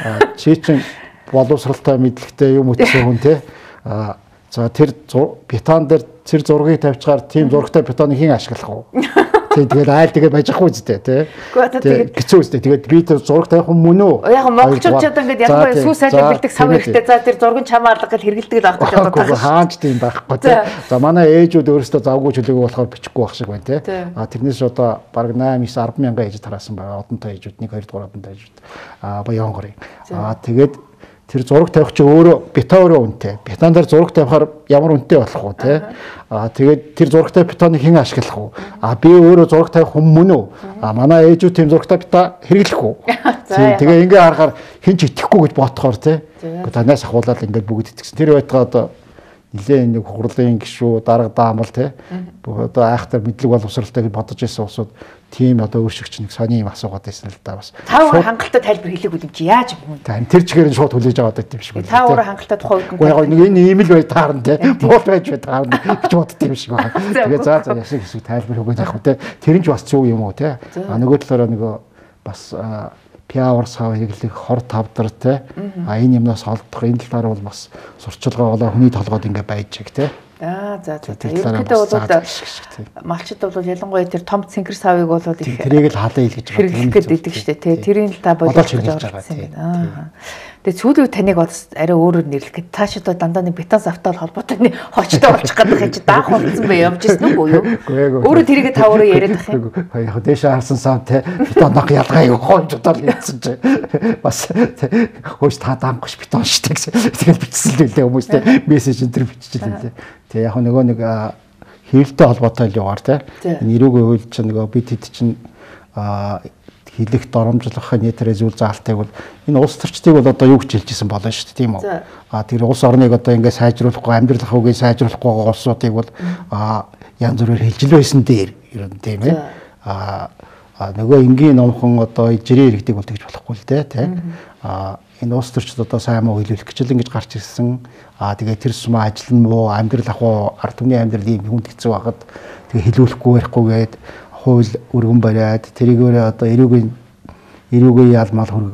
Чи чинь боловсралтай мэдлэгтэй юм утсан хүн тий. Аа за тэр бетон дээр цэр зургийг тавьчихаар тийм зурагтай бетоныг хэн ашиглах вэ? Тий тэгээд айл тэгээд байж ахгүй зү дээ тий. Тэгээд хэцүү үстэй. Тэгээд би тэр зураг тавих юм мөн үү? Яг монголчууд одоо ингээд ялангуяа сүү сайлбар бэлдэх сав хэрэгтэй. За тэр зургийн чамаа алга гэж хэрэгэлдэг л авах гэж боддог. Хаанч тийм байхгүй тий. За манай ээжүүд өөрөөсөө завгүй чөлөөгөө болохоор бичихгүй байх шиг байна тий. А тэрнээс одоо бараг eight nine ten мянган ээж тараасан байгаа. Одонтой ээжүүд one two three одонтой ээжүүд. А баян горын. А тэгээд тэр зураг тавих чи өөрөө бетон өөрөө үнэтэй. Бетон дээр зураг тавихаар ямар үнэтэй болох вэ те? Аа тэгээд тэр зурагтай бетоныг хэн ашиглах вэ? Аа би өөрөө зураг тавих хүн мөн үү? Аа манай ээжүүд тийм зурагтай бетон хэрэглэх үү? Тэгээ ингээ харахаар хэн ч итгэхгүй гэж бодохоор те. Гэхдээ танаас ахуулаад ингээд бүгд итгэсэн. Тэр байтгаа одоо нилээ нэг хурлын гишүү дарга даамал те. Одоо айхтар мэдлэг боловсралтай гэж бодож байсан усууд тийм одоо өөршигч нэг сони юм асуугаад байсан л да бас. Та өөрөө хангалттай тайлбар хийлээгүй юм чи яаж юм бэ? Тэр чигээр нь шууд хүлээж аваад байт юм шиг байна. Та өөрөө хангалттай тухай үг. Уу яг нэг энэ ийм л бай таарна те. Муу байж бай таарна гэж бодд юм шиг байна. Тэгээ за за яшиг хэсэг тайлбар өгөөд явах те. Тэр нь ч бас зөв юм уу те. А нөгөө талаараа нөгөө бас пиавар сав хэрэглэх хор тавдар те. А энэ юмнаас холдох энэ талаар бол бас сурчилгаа болоо хүний толгойд ингээ байж чиг те. Аа за за. Ерөнхийдөө бол малчид бол ялангуяа тэр том цэнхэр савыг бол их тэрийг л хаалаа хэлгэж байгаа. Хэрэглэх гэдэг шүү дээ тий. Тэрийг л та бодож байгаа тийм. Аа. Тэгээ сүүлийн үед таныг арай өөрөөр нэрлэх гэдэг. Та ч одоо дандаа нэг бетон завтай холбоотой нэг хочтой болчих гэдэг юм чи даах болсон бай явж ирсэн үгүй юу? Өөрөө тэрийг та өөрөө яриад ах юм. Яг дээшээ харсан сав те бетоног ялгаа юу хойж удаа хэлсэн чи бас хөөс та даамгаш бетон шүү дээ. Тэгэл бичсэн л үлээ хүмүүс те мессеж энэ төр биччихсэн лээ. Тэгээ яг нөгөө нэг хэвлэлтэй холбоотой л яваар те. Энэ эрүүгийн хууль чинь нөгөө бид хэд чинь хэлэх доромжлох нийтрээ зүйл заалтыг бол энэ улс төрчдийг бол одоо юу гэж хэлжсэн болно шүү дээ тийм үү. А тэр улс орныг одоо ингээд сайжруулахгүй амьдрал хавыг сайжруулахгүй байгаа улсуудыг бол а янз бүрээр хэлжил байсан дээр ер нь тийм ээ. А нөгөө энгийн номхон одоо жирийн иргэдэг бол тэгж болохгүй л дээ тийм. А энэ улс төрчд одоо сайн муу хэлүүлэх гэж л ингэж гарч ирсэн. А тэгээ тэр сум ажил нь муу амьдрал ахуу ард түмний амьдрал ийм хүнд хэцүү байхад тэгээ хэлүүлэхгүй барихгүйгээд хууль өргөн бариад тэрийгээрээ одоо эрүүгийн эрүүгийн ялмал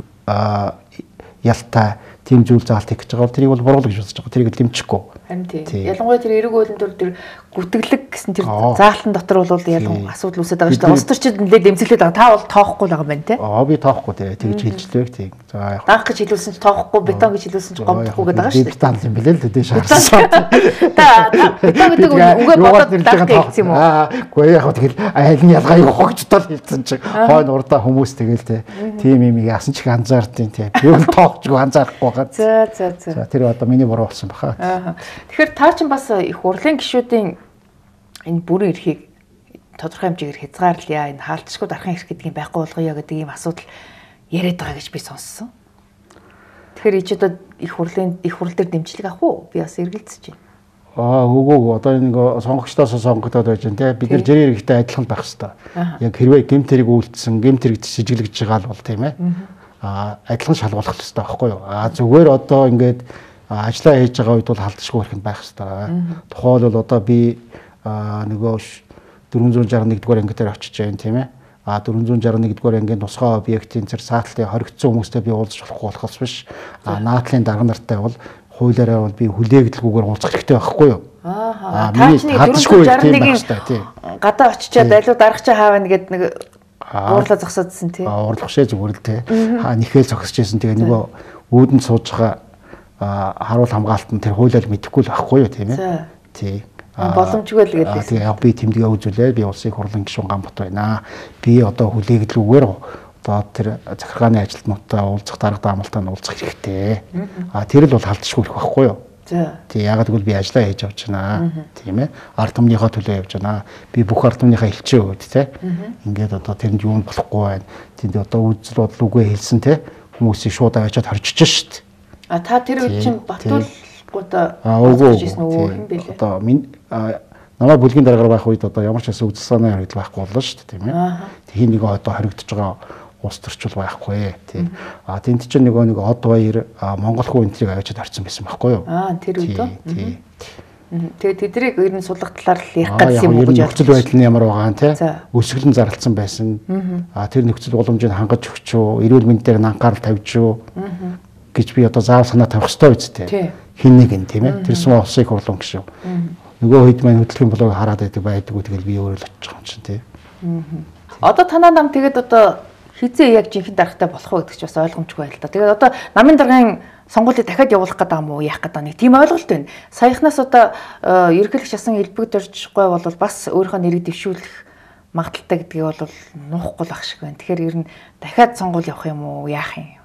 ялтай тийм зүйл заалтыг гэж байгаа бол тэрийг бол буруу гэж үзэж байгаа. Тэрийг дэмжихгүй. Харин тийм. Ялангуяа тэр эрүүг хуулийн төр тэр гүтгэлэг гэсэн тэр заалтан дотор бол ялангуяа асуудал үүсэж байгаа шүү дээ. Улс төрчид нэлээд дэмцэлээд байгаа. Та бол тоохгүй байгаа юм байна те. Аа би тоохгүй те. Тэгж хэлжлээ тийм. За яг. Даах гэж хэлүүлсэн ч тоохгүй, бетон гэж хэлүүлсэн ч гомдохгүй гэдэг байгаа шүү дээ. Бетон юм бэлээ л дээ шаарсан. Та бетон гэдэг үгээ бодоод даах гэж юм уу? Аа үгүй яг тэгэл аль нь ялгаа юу хогжтол хэлсэн чинь хойно урдаа хүмүүс тэгэл те. Тийм юм яасан ч их анзаардیں۔ те. Би бол тоохчгүй анзаарахгүй байгаа. За за за. За тэр одоо миний буруу болсон баха. Аа. Тэгэхээр та чинь бас их хурлын гишүүдийн энэ бүрэн эрхийг тодорхой хэмжээгээр хязгаарлая, энэ хаалтчгүй дарахын эрх гэдэг юм байхгүй болгоё гэдэг ийм асуудал яриад байгаа гэж би сонссон. Тэгэхээр ич одоо их хурлын их хурл дээр дэмжлэг авах уу? Би бас эргэлзэж байна. Аа үгүй одоо нэг сонгогчдоос сонгогдоод байж байна те. Бид нар жирийн иргэдтэй адилхан байх хэрэгтэй. Яг хэрвээ гэмт хэрэг үйлдсэн, гэмт хэрэг шижиглэж байгаа бол тийм ээ. Аа адилхан шалгуулах хэрэгтэй байхгүй юу? Аа зүгээр одоо ингээд ажиллаа хийж байгаа үед бол халдшгүй хэрэг байх хэрэгтэй. Тухайл бол одоо би нөгөө дөрвөн зуун жаргал нэг дугаар анги дээр очиж байна тийм ээ. А дөрвөн зуун жаргал нэг дугаар ангийн тусгай объектын зэрэг саатлын хоригдсон хүмүүстэй би уулзах болохгүй болохос биш. А наадлын дарга нартай бол хуулиараа бол би хүлээгдэлгүйгээр уулзах хэрэгтэй байхгүй юу? Аа. Та чинь дөрвөн зуун жаргал нэгийн гадаа очичаад алуу дарагчаа хаавна гэд нэг уурлаа зогсоодсэн тийм. Аа уурлах шээ зүгээр л тийм. Хаа нэхэл зогсож байсан. Тэгээ нөгөө үүдэн сууж байгаа харуул хамгаалалт нь тэр хуулиар мэдэхгүй л байхгүй юу тийм ээ. Тий. Боломжгүй л гэдэг. Тэгээ яг би тэмдэглээ үзүүлээ. Би улсын хурлын гишүүн Ганбат байна. Би одоо хүлээгдлүүгээр одоо тэр захиргааны ажилтнуудтай уулзах дарга даамалтаа уулзах хэрэгтэй. А тэр л бол халдшгүй их байхгүй юу? Тий. Ягаад гэвэл би ажиллаа хийж явж байна. Тийм ээ. Ард түмнийхээ төлөө явж байна. Би бүх ард түмнийхээ элчин өвд тий. Ингээд одоо тэрэнд юу болохгүй байна. Тэнд одоо үзэл бодол үгээ хэлсэн тий. Хүмүүсийг шууд аваачаад хорчиж шít. А та тэр үед чинь Батулгуудаа уулзчихсан уу юм бэ лээ? Одоо минь намайг бүлгийн дараагаар байх үед одоо ямар ч хэсэг үзэл санааны хоригдол байхгүй боллоо шүү дээ тийм ээ. Тэхийн нэг одоо хоригдож байгаа улс төрчл байхгүй тийм. А тэнд чинь нөгөө нэг од баяр Монгол хүү энтрийг аваачаад орцсон байсан байхгүй юу? Аа тэр үед үү? Тэгээ тэднийг ер нь суллах талаар л ярих гэсэн юм уу гэж нөхцөл байдал нь ямар байгаа нь тийм. Өсгөлн зарлцсан байсан. А тэр нөхцөл боломжийг хангаж өгч үү, эрүүл мэнд дээр анхаарал тавьж үү гэж би одоо заавал санаа тавих хэрэгтэй үстэй. Хин нэг юм тийм ээ. Тэр сум улсын хурлын гишүү. Нөгөө хэд маань хөдөлгөөний блог хараад байдаг байдгүй тэгэл би өөрөө л очих юм чинь тийм. Одоо танаа нам тэгээд одоо хизээ яг жинхэнэ даргатай болох уу гэдэг ч бас ойлгомжгүй байл та. Тэгээд одоо намын даргын сонгуулийг дахиад явуулах гэдэг юм уу, яах гэдэг нэг тийм ойлголт байна. Саяхнаас одоо ерөнхийлөгч асан элбэгдэрчгүй бол бас өөрийнхөө нэрийг дэвшүүлэх магадaltaй гэдгийг бол нуухгүй л ах шиг байна. Тэгэхээр ер нь дахиад сонгуул явах юм уу, яах юм?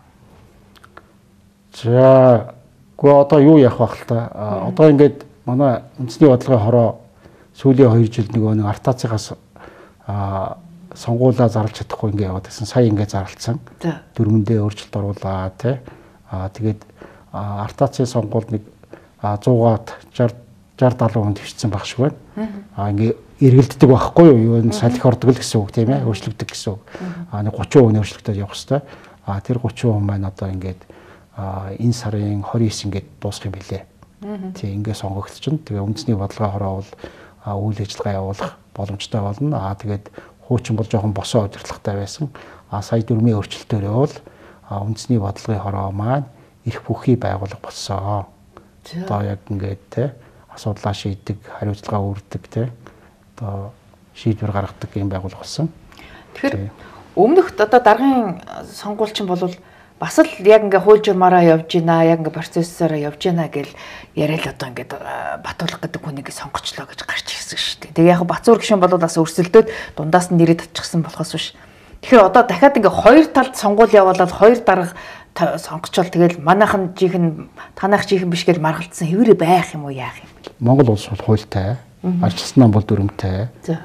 За гоо одоо юу яах вэ хэл та. Одоо ингээд манай үндэсний бодлогын хороо сүүлийн хоёр жил нөгөө нэг артацигаас сонгуулаа зарлж чадахгүй ингээд яваад байсан. Сая ингээд зарлцсан. Дөрмөндөө өөрчлөлт оруулаа тий. Аа тэгээд артацийн сонгуульд нэг цуугаад шестьдесят седьмидээ хүнд төвчсөн баг шиг байна. Аа ингээд эргэлддэг байхгүй юу? Юу салхи ордог л гэсэн үг тийм ээ. Өөрчлөгддөг гэсэн үг. Аа нэг тридцать хувь өөрчлөлтөд явах хэрэгтэй. Аа тэр тридцать хувь маань одоо ингээд а энэ сарын двадцать девять ингээд дуусах юм билээ. Тий ингээд сонгогдчихно. Тэгээ үндэсний бодлогын хороо бол үйл ажиллагаа явуулах боломжтой болно. Аа тэгээд хуучин бол жоохон босоо удирдлагатай байсан. Аа сая дөрмийн өөрчлөлтөөр бол үндэсний бодлогын хороо маань их бүхий байгуулга болсон. Одоо яг ингээд те асуудлаа шийддэг, хариуцлага өргөдөг те одоо шийдвэр гаргадаг юм байгуулга болсон. Тэгэхээр өмнөх одоо даргын сонгуульчин бол бас л яг ингээ хууль журмаараа явж гинэ, яг ингээ процессороо явж гинэ гэл яриад одоо ингээ Батулга гэдэг хүнийг сонгочлоо гэж гарч ирсэн шүү дээ. Тэгээ яг Бацуур гишүүн бол бас өрсөлдөөд дундаас нь нэрээ татчихсан болохоос биш. Тэгэхээр одоо дахиад ингээ хоёр талд сонгуул явуулаад хоёр дарга сонгочвол тэгэл манайхан жихэн танайх жихэн биш гэж маргалдсан хэвээрээ байх юм уу яах юм бэ? Монгол улс бол хуультай, арчилсан нам бол дүрмтэй.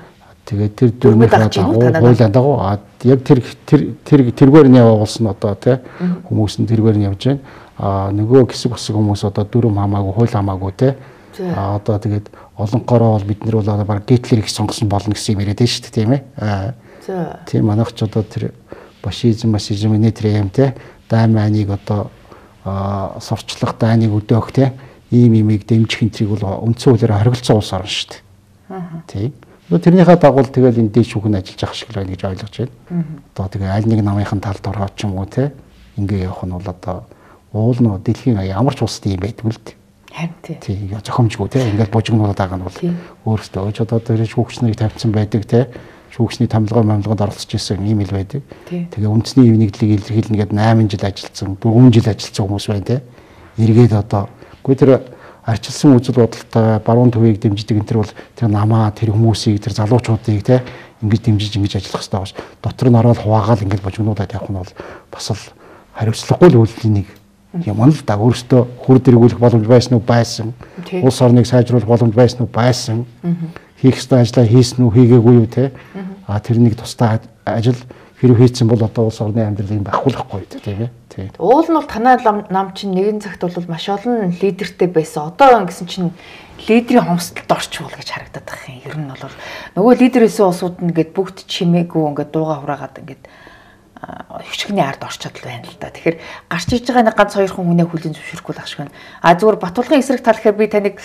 Тэгээд тэр дүрмийнхээ дагуу хуулиан дагуу а яг тэр тэр тэр тэргээр нь явуулсан одоо тий хүмүүс нь тэргээр нь явж байна. А нөгөө хэсэг босог хүмүүс одоо дүрм хамаагүй хууль хамаагүй тий. А одоо тэгээд олонхороо бол бид нар бол баг Гитлерийг сонгосон болно гэсэн юм яриад байна шүү дээ тийм ээ. Аа. За. Тийм манайх ч одоо тэр фашизм, фашизм энэ тэр юм те дайманыг одоо сурчлах дайныг өдөөх те ийм имийг дэмжих энтрийг бол үндсэн хуулиар хоригдсон улс орно шүү дээ. Аа. Тийм. Тэрнийхээ дагуу тэгэл энэ дэш хүүхэн ажиллаж явах шиг л байна гэж ойлгож байна. Одоо тэгээ аль нэг намынхын талд ороод ч юм уу те ингээ явах нь бол одоо уул нь дэлхийн ямар ч улсад юм байдгүй л дээ. Тийм зохимжгүй те ингээд бужигнуулаад байгаа нь бол өөрөөсөө ч одоо тэр шүүгчнийг тавьсан байдаг те шүүгчний томилгоо мамилганд оролцож ирсэн юм ил байдаг. Тэгээ үндэсний ив нэгдлийг илэрхийлнэ гэдэг восемь жил ажилласан, дөрвөн жил ажилласан хүмүүс байна те. Эргээд одоо үгүй тэр арчилсан үзэл бодолтой баруун төвийг дэмждэг энэ төр бол тэр намаа тэр хүмүүсийг тэр залуучуудыг те ингэж дэмжиж ингэж ажиллах хэрэгтэй байна. Дотор нь ороод хуваагаал ингэж бужигнуулаад явах нь бол бас л хариуцлагагүй л үйлдлийн нэг юм л да өөрөөсөө хүр дэргүүлэх боломж байсан уу байсан. Улс орныг сайжруулах боломж байсан уу байсан. Хийх ёстой ажлаа хийсэн үү хийгээгүй юу те. А тэрнийг тусдаа ажил хэрэг хийсэн бол одоо улс орны амьдралыг бахуулахгүй тийм ээ. Тийм. Уул нь бол танай нам чинь нэгэн цагт бол маш олон лидертэй байсан. Одоо гэсэн чинь лидерийн хомсдолд орчвол гэж харагдаад байгаа юм. Ер нь бол нөгөө лидерээс улсууд нь ингээд бүгд чимээгүй ингээд дууга хураагаад ингээд хөвчгний ард орчод л байна л да. Тэгэхээр гарч иж байгаа нэг ганц хоёр хүн хүнээ хүлийн зөвшөөрөхгүй л ах шиг байна. А зүгээр Батулгын эсрэг тал гэхээр би таныг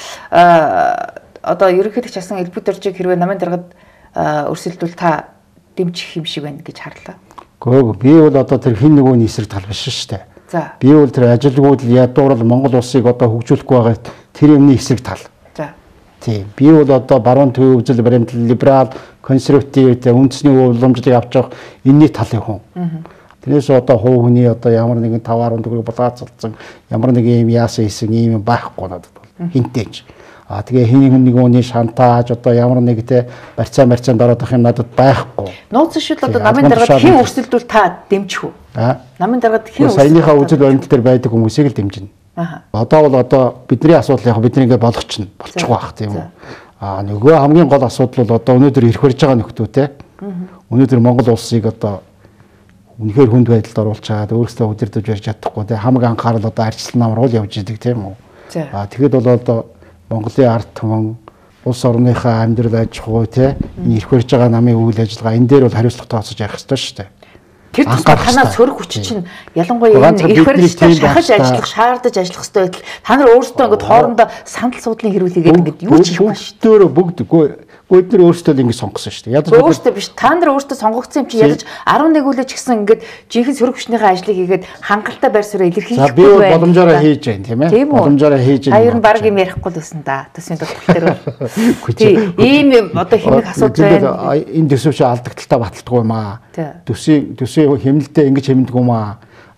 одоо ерөнхийдөө часан элбэг дөржиг хэрвээ намын даргад өрсөлдвөл та дэмжих юм шиг байна гэж харлаа. Гэхдээ би бол одоо тэр хин нөгөөний эсрэг тал биш шүү дээ. За. Би бол тэр ажилгүйд ядуурл Монгол улсыг одоо хөгжүүлэхгүй байгаа тэр юмны эсрэг тал. За. Тийм. Би бол одоо баруун төвийн үзэл баримтлал либерал консерватив үндэсний уламжлалыг авч явах энэний талын хүн. Тэрнээс одоо хуу хүний одоо ямар нэгэн таваар өндөгрийг булгаацалцсан ямар нэг юм яасан хийсэн юм байхгүй надад бол хинтээч. А тэгээ хин нэг хүний шантааж одоо ямар нэг те барьцаа марцаанд ороод ах юм надад байхгүй. Нууц шил одоо намын дараад хэн өрсөлдвөл та дэмжих үү? Аа. Намын дараад хэн өрсөлдвөл саяныхаа үзэл баримтлал дээр байдаг хүмүүсийг л дэмжинэ. Аа. Одоо бол одоо бидний асуудал яг бид нэгээ болгочихно болчих واخ тийм үү. А нөгөө хамгийн гол асуудал бол одоо өнөөдөр ирэх барьж байгаа нөхдөө те. Өнөөдөр Монгол улсыг одоо үнэхээр хүнд байдалд оруулж чаад өөрсдөө удирдах барьж чадахгүй те. Хамаг анхаарал одоо арчилсан намар уул явж идэг тийм үү. А тэгэхэд бол одоо Монголын ард түмэн улс орныхаа амьдрал аж ахуй те энэ ирэх барьж байгаа намын үйл ажиллагаа энэ дээр бол хариуцлага тооцож ярих хэрэгтэй шүү дээ. Тэр танаа сөрөг хүч чинь ялангуяа энэ их барилтаа шахаж ажиллах, шаардаж ажиллах хэрэгтэй байтал та нар өөрсдөө ингээд хоорондоо санал суудлын хэрүүлээгээд ингээд юу ч хийхгүй шүү. Өөртөө бүгдгүй Гүйд нар өөрсдөө л ингэ сонгосон шүү дээ. Ядаж өөртөө биш. Та нар өөртөө сонгогдсон юм чи ядаж арван нэг үлээж гисэн ингээд жинхэнэ сөрөг хүчнийхээ ажлыг хийгээд хангалттай байр суурь илэрхийлэхгүй байна. Би бол боломжоор хийж байна тийм ээ. Боломжоор хийж байна. Хоёр нь баг юм ярихгүй л байсан да. Төсвийн тотгол дээр. Тийм ийм одоо хэмнэх асуудал байна. Энэ төсөв чи алдагдaltaа баталдаггүй юм аа. Төсвийн төсвийн хэмнэлтэд ингэж хэмнэдэг юм аа.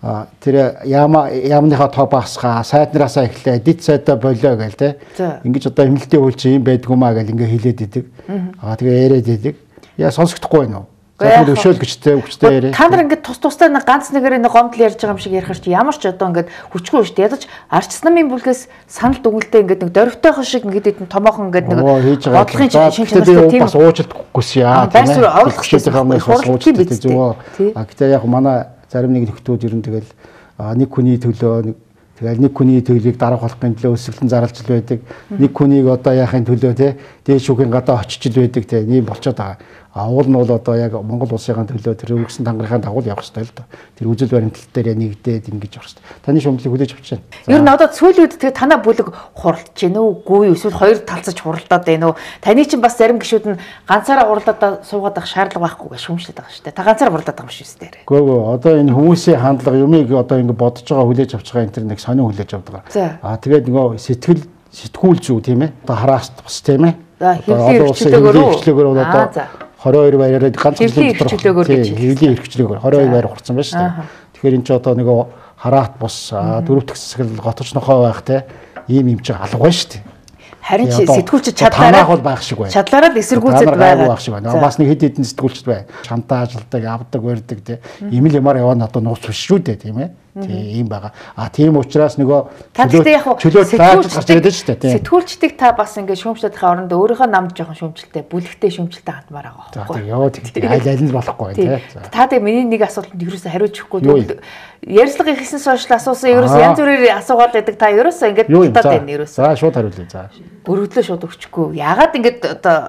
Тэр яама яамныхаа тоо багсгаа сайднараасаа эхлээ дид сайдаа болио гээл те ингэж одоо хэмнэлтийн үйл чинь юм байдгүй маа гээл ингээ хэлээд идэг аа тэгээ яриад идэг яа сонсогдохгүй байна уу за өшөөл гэжтэй хүчтэй яриа та нар ингээ тус тустай нэг ганц нэгээр нэг гомдол ярьж байгаа юм шиг ярих чи ямар ч одоо ингээ хүчгүй шүү дээ ядаж арчс намын бүлгээс санал дүнэлтэй ингээ нэг дөрвтойхон шиг ингээ томоохон ингээ нэг бодлогын шинж чанартай тийм бас уучлалтгүйс яа тийм байсүр оруулах гэсэн юм уучлалт гэдэг зүгөө а гэтээ яг манай зарим нэг нөхдүүд ер нь тэгэл нэг хүний төлөө тэгэл нэг хүний төлөвийг дарах болохын төлөө өсвөлтөн зарлж л байдаг. Нэг хүнийг одоо яахын төлөө те дээш шүүхийн гадаа очиж л байдаг те ийм болчиход байгаа. А уул нь бол одоо яг Монгол улсын төлөө тэр өгсөн тангарахын дагуу явах хэрэгтэй л доо. Тэр үзэл баримтлал дээр нэгдээд ингэж явах хэрэгтэй. Таны шүмжлийг хүлээж авч байна. Ер нь одоо сүүлийн үед тэгээ танаа бүлэг хуралдаж байна уу? Үгүй юу? Эсвэл хоёр талцаж хуралдаад байна уу? Таны чинь бас зарим гишүүд нь ганцаараа хуралдаад суугаад байх шаардлага байхгүй гэж шүмжлээд байгаа шүү дээ. Та ганцаараа хуралдаад байгаа юм шүү дээ. Үгүй ээ. Одоо энэ хүмүүсийн хандлага юмыг одоо ингэ бодож байгаа хүлээж авч байгаа энэ тэр нэг сонин хүлээж авдаг. А тэгээд нөгөө сэтгэл сэтгүүл зүү тийм ээ. Одоо хараас тус тийм ээ. За хэвлэлийн эрхчлөөгөөр одоо двадцать хоёр баяраар ганц жилийн дотор хэвлийн эрхчлөөгөөр двадцать хоёр баяр хурцсан байна шүү дээ. Тэгэхээр энэ ч одоо нэг хараат бус дөрөв дэх хэсэг готч нохоо байх те ийм юм чи алга байна шүү дээ. Харин чи сэтгүүлч чадлаараа бол байх шиг байна. Чадлаараа л эсэргүүцэд байгаа шиг байна. Бас нэг хэд хэдэн сэтгүүлчд байна. Шантаажилдаг, авдаг, барьдаг те. Ийм л ямаар яваа надад нууц биш шүү дээ тийм ээ. тий ийм байгаа. А тийм учраас нөгөө чөлөө тааж гарч ирээд шүү дээ тий. Сэтгүүлчдийг та бас ингээд шүүмжлэхийн оронд өөрийнхөө намд жоохон шүүмжлэлтэй, бүлэгтэй шүүмжлэлтэй хандмаар байгаа байхгүй. За ёо тий аль аль нь болохгүй тий. Та тэгээ миний нэг асуултанд ерөөсөө хариулж өгөхгүй. Ярьцлага ихсэн сошиал асуусан ерөөсөө янз бүрээр асуугаад байдаг. Та ерөөсөө ингээд тултаад байна ерөөсөө. За шууд хариулъя за. Өргөдлөө шууд өгчихгүй. Ягаад ингээд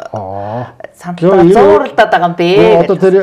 одоо сандлаа зууралдаад байгаа юм бэ? Одоо тэр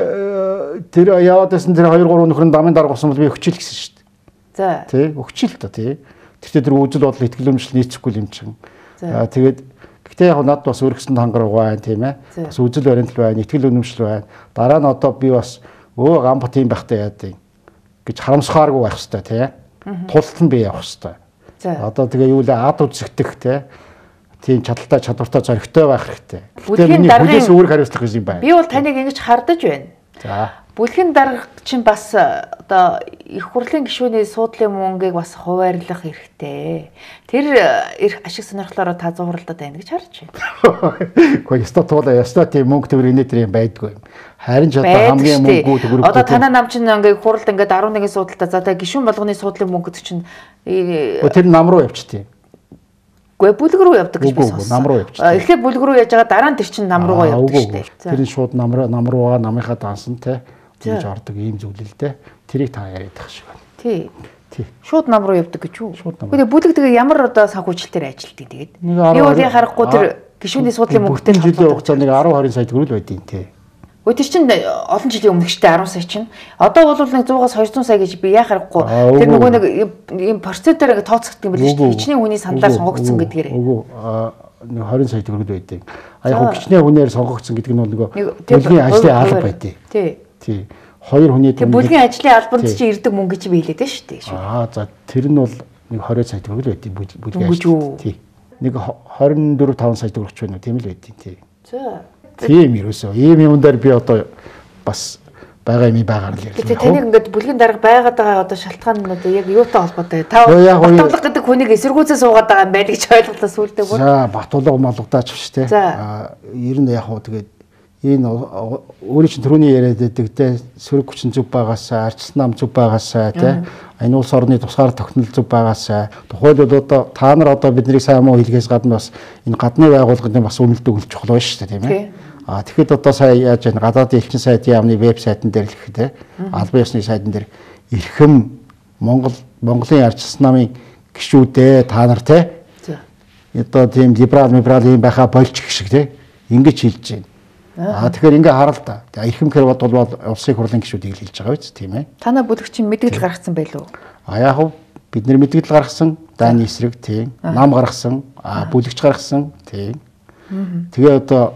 тэр яваад байсан тэр хоёр гурван нөхөр нь дамын дарга болсон бол би өгчил гэсэн шүү дээ. За. Тий, өгчил та тий. Тэгтээ тэр үзэл бодол итгэл үнэмшил нийцэхгүй юм чин. Аа тэгээд гэхдээ яг надад бас өргөсөнд хангараг байна тийм ээ. Бас үзэл баримтал байна, итгэл үнэмшил байна. Дараа нь одоо би бас өө гамбат юм байхтай яадیں۔ гэж харамсахааргүй байх хэрэгтэй тий. Тулт нь би явах хэрэгтэй. Одоо тэгээ юу л ад үзэгдэх тий. Тийм чадaltaй чадвартай зоригтой байх хэрэгтэй. Гэхдээ миний хүлээс үүрэг хариуцлах гэж юм байна. Би бол таныг ингэж хардаж байна. За. Бүлгийн дарга чинь бас одоо их хурлын гишүүний суудлын мөнгийг бас хуваарлах хэрэгтэй. Тэр ашиг сонирхлоороо та зууралдаад байна гэж харж байна. Гэхдээ яста туулаа яста тийм мөнгө төгрөг нэтэр юм байдгүй юм. Харин ч одоо хамгийн мөнгөө төгрөг. Одоо танаа нам чинь ингээ хуралд ингээ арван нэгэн суудалтаа за та гишүүн болгоны суудлын мөнгөд чинь тэр нам руу явчихтыг. Гэхдээ бүлэг рүү явдаг гэж би сонссон. Нам руу явчих. Эхлээд бүлэг рүү яаж байгаа дараа нь тэр чинь нам руугаа явдаг шүү дээ. Тэр нь шууд нам руу нам руугаа намынхаа дансан те гэж ордог ийм зүйлэлтэй. Тэрийг та яриад тах шиг байна. Тий. Тий. Шууд нам руу явдаг гэж юу? Гэхдээ бүлэг тэгээ ямар одоо санхүүжилтээр ажилтдаг тэгээд. Би бол яг харахгүй тэр гишүүний суудлын мөнгөтэй жилийн хугацаанд нэг арван двадцать сая төгрөг байдیں۔ Тий. Өө тэр чинь олон жилийн өмнөх штэ арван сая чинь. Одоо бол нэг сто-аас двести сая гэж би яа харахгүй. Тэр нөгөө нэг ийм процентоор ингэ тооцогддог юм биш үү? Хичнээн хүний сандлаар сонгогдсон гэдгээр. Үгүй нэг двадцать сая төгрөг байдیں۔ А яг хичнээн хүнээр сонгогдсон гэдэг нь бол нөгөө бүлгийн ажлын алба байдیں۔ Тий. Тий. Хоёр хүний тэр бүлгийн ажлын албанд чи ирдэг мөнгө чи биелээд шүү дээ. Аа за тэр нь бол нэг двадцать сая төгрөг байдیں۔ Бүлгийн ажил. Тий. Нэг двадцать четыре таван сая төгрөгч байна уу тийм л байдیں۔ Тий. За. Тийм ерөөсөө ийм юм дээр би одоо бас байгаа юм байгаар л ярьж байна. Тэгээ таныг ингээд бүлгийн дарга байгаад байгаа одоо шалтгаан нь одоо яг юутай холбоотой. Та Батулга гэдэг хүнийг эсэргүүцээ суугаад байгаа юм байна гэж ойлголоо сүултээ бүр. За Батулга малгадаач биш те. Аа ер нь яг хуу тэгээд энэ өөрийн чинь түрүүний яриад байдаг те сөрөг хүчин зүв байгаасаа арчилсан нам зүв байгаасаа те энэ улс орны тусгаар тогтнол зүв байгаасаа тухайлбал одоо та нар одоо биднийг сайн муу хэлгээс гадна бас энэ гадны байгууллагын бас үнэлт өгөх чухал байна шүү дээ тийм ээ. А тэгэхэд одоо сая яаж яа гадаадын элчин сайдын яамны вебсайтн дээр л гэх те албан ёсны сайдн дээр эрхэм Монгол Монголын арчилсан намын гишүүдээ та нар те одоо тийм либерал либерал юм байхаа болж гэх шиг те ингэж хэлж байна. Аа тэгэхээр ингээ хараа л да. Эрхэм хэрэг бол улсын хурлын гишүүдийг хэлж байгаа биз тийм ээ. Танай бүлэгчин мэдээлэл гаргасан байлуу? А яг хөө бид нэр мэдээлэл гаргасан, дааны эсрэг тийм, нам гаргасан, а бүлэгч гаргасан тийм. Тэгээ одоо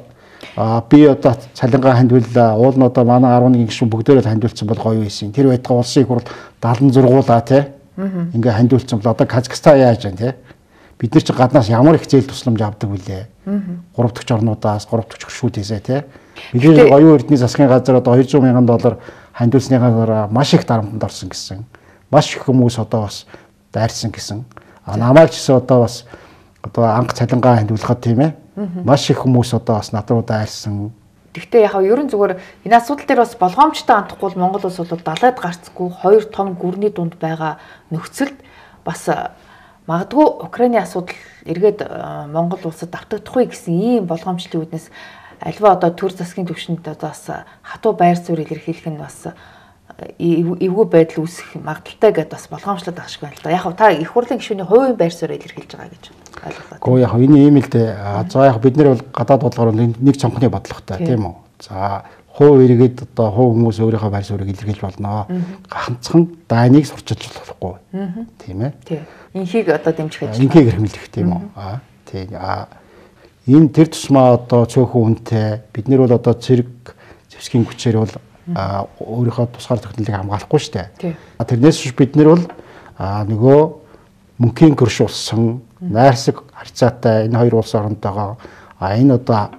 би одоо цалингаа хандвууллаа. Уул нь одоо манай арван нэгэн гишүүн бүгдээрээ хандвуулсан бол гоё байсан. Тэр байтугай улсын хурл даалан зургуулаа тийм. Ингээ хандвуулсан бол одоо Казахстан яаж байна тийм. Бид нар чи гаднаас ямар их зээл тусламж авдаг вүлээ. гурав дахь орнуудаас гурав дахь гишүүдээсээ тий. Бидний оюун эрдэнэ засгийн газар одоо двести мянган доллар хандуулсныхаараа маш их дарамтанд орсон гэсэн. Маш их хүмүүс одоо бас дайрсан гэсэн. А намайг ч гэсэн одоо бас одоо анх цалингаа хандуулахад тийм ээ. Маш их хүмүүс одоо бас над руу дайрсан. Гэхдээ яг ерөн зүгээр энэ асуудал дээр бас болгоомжтой хандахгүй бол Монгол улс бол далайд гарцгүй хоёр том гүрний дунд байгаа нөхцөлд бас магадгүй Украины асуудал эргээд Монгол улсад давтагдахгүй гэсэн ийм болгоомжлын үүднээс альва одоо төр засгийн түвшинд одоо бас хатуу байр суурь илэрхийлэх нь бас эвгүй байдал үүсэх магадaltaй гэдээ бас болгоомжлоод байгаа шиг байна л да. Яг та их хурлын гишүүний хувийн байр суурь илэрхийлж байгаа гэж ойлголоо. Гэхдээ яг энэ ийм л дээ. За яг бид нар бол гадаад бодлогоор нэг цонхны бодлоготой тийм үү. За хуу эргээд одоо хуу хүмүүс өөрийнхөө байр суурийг илэрхийлж болно. Ганцхан дааныг сурчилж болохгүй. Тийм ээ. Тийм. Инхийг одоо дэмжих гэж. Инхийг эрхэмлэх тийм үү. Аа тийм. Аа энэ тэр тусмаа одоо цөөхөн үнэтэй бид нар бол одоо цэрэг зэвсгийн хүчээр бол өөрийнхөө тусгаар тогтнолыг хамгаалахгүй шүү дээ. Тэрнээс биш бид нар бол нөгөө мөнхийн гөрш улсан найрсаг харьцаатай энэ хоёр улс оронтойгоо энэ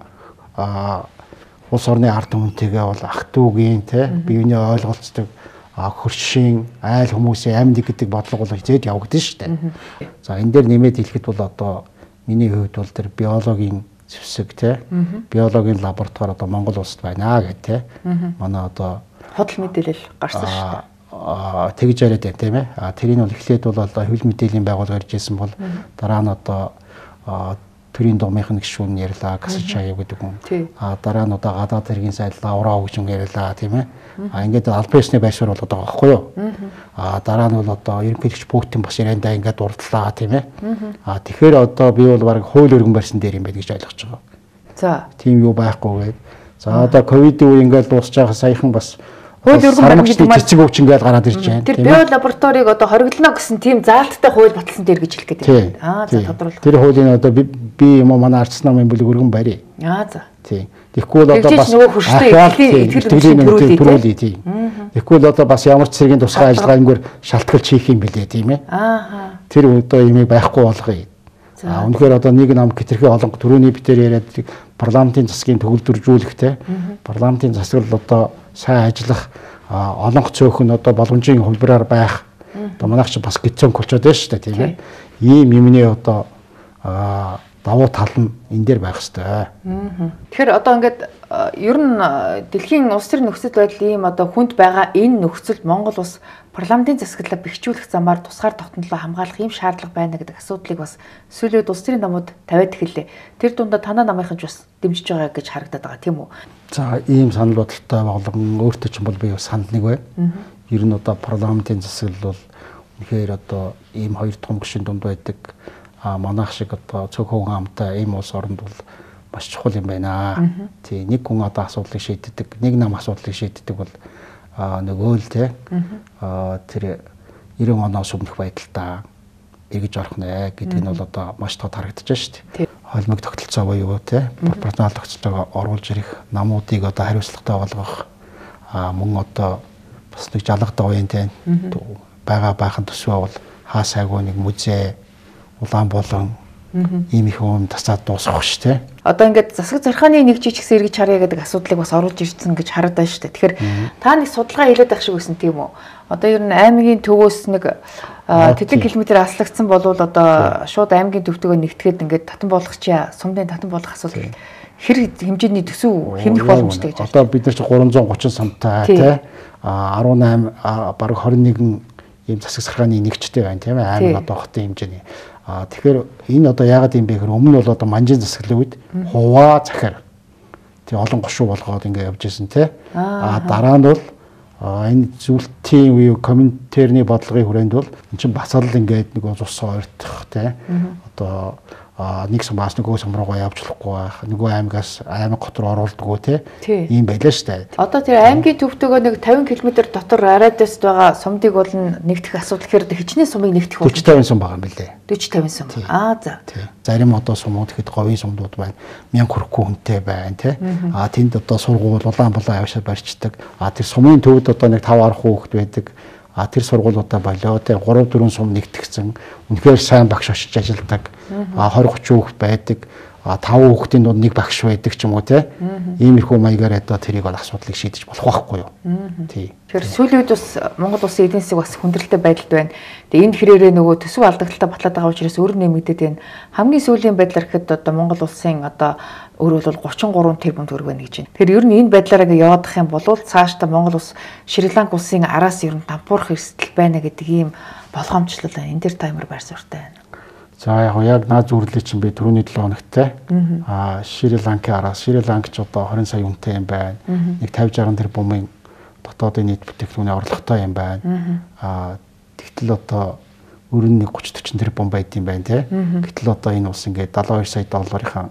одоо улс орны ард түмэнтэйгээ бол ах дүүгийн те биений ойлголцдог хөршийн айл хүмүүсийн амьд гэдэг бодлого бол хизээд явагдсан шүү дээ. За энэ дээр нэмээд хэлэхэд бол одоо миний хувьд бол тэр биологийн зэвсэг те биологийн лаборатори одоо Монгол улсад байна гэх те манай одоо худал мэдээлэл гарсан шүү дээ. тэгж яриад байна тийм ээ. А тэрийг бол эхлээд бол одоо хэвлэл мэдээллийн байгууллага ирж ирсэн бол дараа нь одоо төрийн дугмынхын гишүүн ярьлаа, Гасчаяа гэдэг хүн. А дараа нь одоо гадаад хэргийн сайд Лавра гэж ярьлаа тийм ээ. А ингээд албан ёсны байр суурь болоод байгаа байхгүй юу? А дараа нь бол одоо ерөнхийлөгч Путин бас яриандаа ингээд дурдлаа тийм ээ. А тэгэхээр одоо би бол баг хууль өргөн барьсан дээр юм байд гэж ойлгож байгаа. За. Тийм юу байхгүй гээд. За одоо ковидын үе ингээд дуусч байгаа саяхан бас хууль өргөн барих гэдэг нь цэцэг өвч ингээд гараад ирж байна. Тэр био лабораторийг одоо хориглоно гэсэн тийм заалттай хууль баталсан дээр гэж хэлэх гэдэг. Аа за тодруулах. Тэр хуулийн одоо би юм манай арчс намын бүлэг өргөн барь. Аа за. Тийм. Тэгэхгүй бол одоо бас нөгөө хурцтай итгэл төрүүлээ тийм. Тэгэхгүй бол одоо бас ямар ч зэргийн тусгай ажиллагаа ингээд шалтгаалж хийх юм бэлээ тийм ээ. Аа. Тэр одоо юмыг байхгүй болгоё. А үнэхээр одоо нэг нам хэтэрхий олон төрөний битээр яриад парламентын засгийн төгөлдржүүлэхтэй парламентын засаг л одоо сайн ажиллах олон цөөхөн одоо боломжийн хувьбараар байх одоо манайх ч бас гидцэн болчиход байна шүү дээ тийм ээ. Ийм юмны одоо давуу тал нь энэ дээр байх хэрэгтэй. Тэгэхээр одоо ингээд ер нь дэлхийн улс төрийн нөхцөл байдал ийм одоо хүнд байгаа энэ нөхцөлд Монгол улс парламентын засаглалаа бэхжүүлэх замаар тусгаар тогтнолоо хамгаалах ийм шаардлага байна гэдэг асуудлыг бас сүүлийн улс төрийн намууд тавиад эхэллээ. Тэр дундаа танаа намынхан ч бас дэмжиж байгаа гэж харагдаад байгаа тийм үү? За ийм санал бодолтой болон өөртөө ч бол би бас санал нэг байна. Ер нь одоо парламентын засаглал бол үнэхээр одоо ийм хоёр том гишүүн дунд байдаг. А манайх шиг одоо цөөхөн хамтаа ийм улс оронд бол маш чухал юм байна. Тий нэг хүн одоо асуудлыг шийддэг, нэг нам асуудлыг шийддэг бол нөгөө л те тэр нэрэн оноос өмнөх байдалтай эргэж орох нэ гэдэг нь бол одоо маш тод харагдаж байна шүү дээ. Холимог тогтолцоо буюу те пропорционал тогтолцоогоо оруулж ирэх, намуудыг одоо хариуцлагатай болгох мөн одоо бас нэг жалгатай уянтай байгаа байхын төсвөө бол хаа сайгүй нэг музей улаан болон ийм их юм тасаад дуусах шүү дээ. Одоо ингээд засаг зархааны нэг жижигсэн эргэж харъя гэдэг асуудлыг бас оруулж ирсэн гэж хараад байна шүү дээ. Тэгэхээр та нэг судалгаа хийлээд байх шиг байсан тийм үү? Одоо ер нь аймгийн төвөөс нэг тэтгэн километр аслагдсан болвол одоо шууд аймгийн төвтөгөө нэгтгэхэд ингээд татан болгочихъя, сумдын татан болгох асуудал хэр хэмжээний төсөв хэмнэх боломжтой гэж байна. Одоо бид нар ч гурван зуун гучин сумтай тий арван восемь бараг двадцать один ийм засаг зархааны нэгжтэй байна тийм ээ. Аймаг одоо хотын хэмжээний. А тэгэхээр энэ одоо яагаад юм бэ гэхээр өмнө нь бол одоо манжин засаглалын үед хуваа захар тий олон гошуу болгоод ингээ явж исэн тий. А дараа нь бол энэ зүйлтийн үе комментэрний бодлогын хүрээнд бол эн чинь бас л ингээд нэг цус ойртох тий. Одоо нэг сумаас нөгөө сум руугаа явж болохгүй байх. Нөгөө аймагаас аймаг хот руу оруулдаггүй тий. Ийм байлаа шүү дээ. Одоо тэр аймгийн төвтөгөө нэг тавин километр дотор радиуст байгаа сумдыг бол нэгтгэх асуудал гэхээр хичнээн сумыг нэгтгэх бол forty fifty сум байгаа юм билээ. forty fifty сум. Аа за. Зарим одоо сумууд ихэд говийн сумдууд байна. мянга хүрэхгүй хүнтэй байна тий. А тэнд одоо сургууль улаан булаа авшаа барьцдаг. А тэр сумын төвд одоо нэг five арах хүүхэд байдаг. А тэр сургуулиудаа болоо тий three four сум нэгтгэгдсэн. Үнэхээр сайн багш очиж ажилладаг. А twenty thirty хүүхэд байдаг. А five хүүхдийн дунд нэг багш байдаг ч юм уу тий. Иймэрхүү маягаар одоо тэрийг бол асуудлыг шийдэж болох байхгүй юу? Тий. Тэгэхээр сүүлийн үед бас Монгол улсын эдийн засаг бас хүндрэлтэй байдалд байна. Тэгээ энэ хэрээрээ нөгөө төсөв алдагдaltaа батлаад байгаа учраас өөр нэмэгдээд байна. Хамгийн сүүлийн байдлаар гэхэд одоо Монгол улсын одоо өөр бол thirty-three тэрбум төгрөг байна гэж байна. Тэгэхээр ер нь энэ байдлаараа яваадах юм бол цаашдаа Монгол улс Шри-Ланк улсын араас ер нь дампуурах эрсдэл байна гэдэг ийм болгоомжлол байна. Энэ дээр таймер байр суурьтай байна. За яг яг наад зүрлээ чинь би түрүүний seven хоногтой а Шри-Ланкийн араас Шри-Ланк ч одоо twenty сая үнэтэй юм байна. Нэг fifty sixty тэрбумын дотоодын нийт бүтээгдэхүүний орлоготой юм байна. А тэгтэл одоо өөр нь thirty forty тэрбум байд юм байна тий. Гэтэл одоо энэ ус ингээд seventy-two сая долларын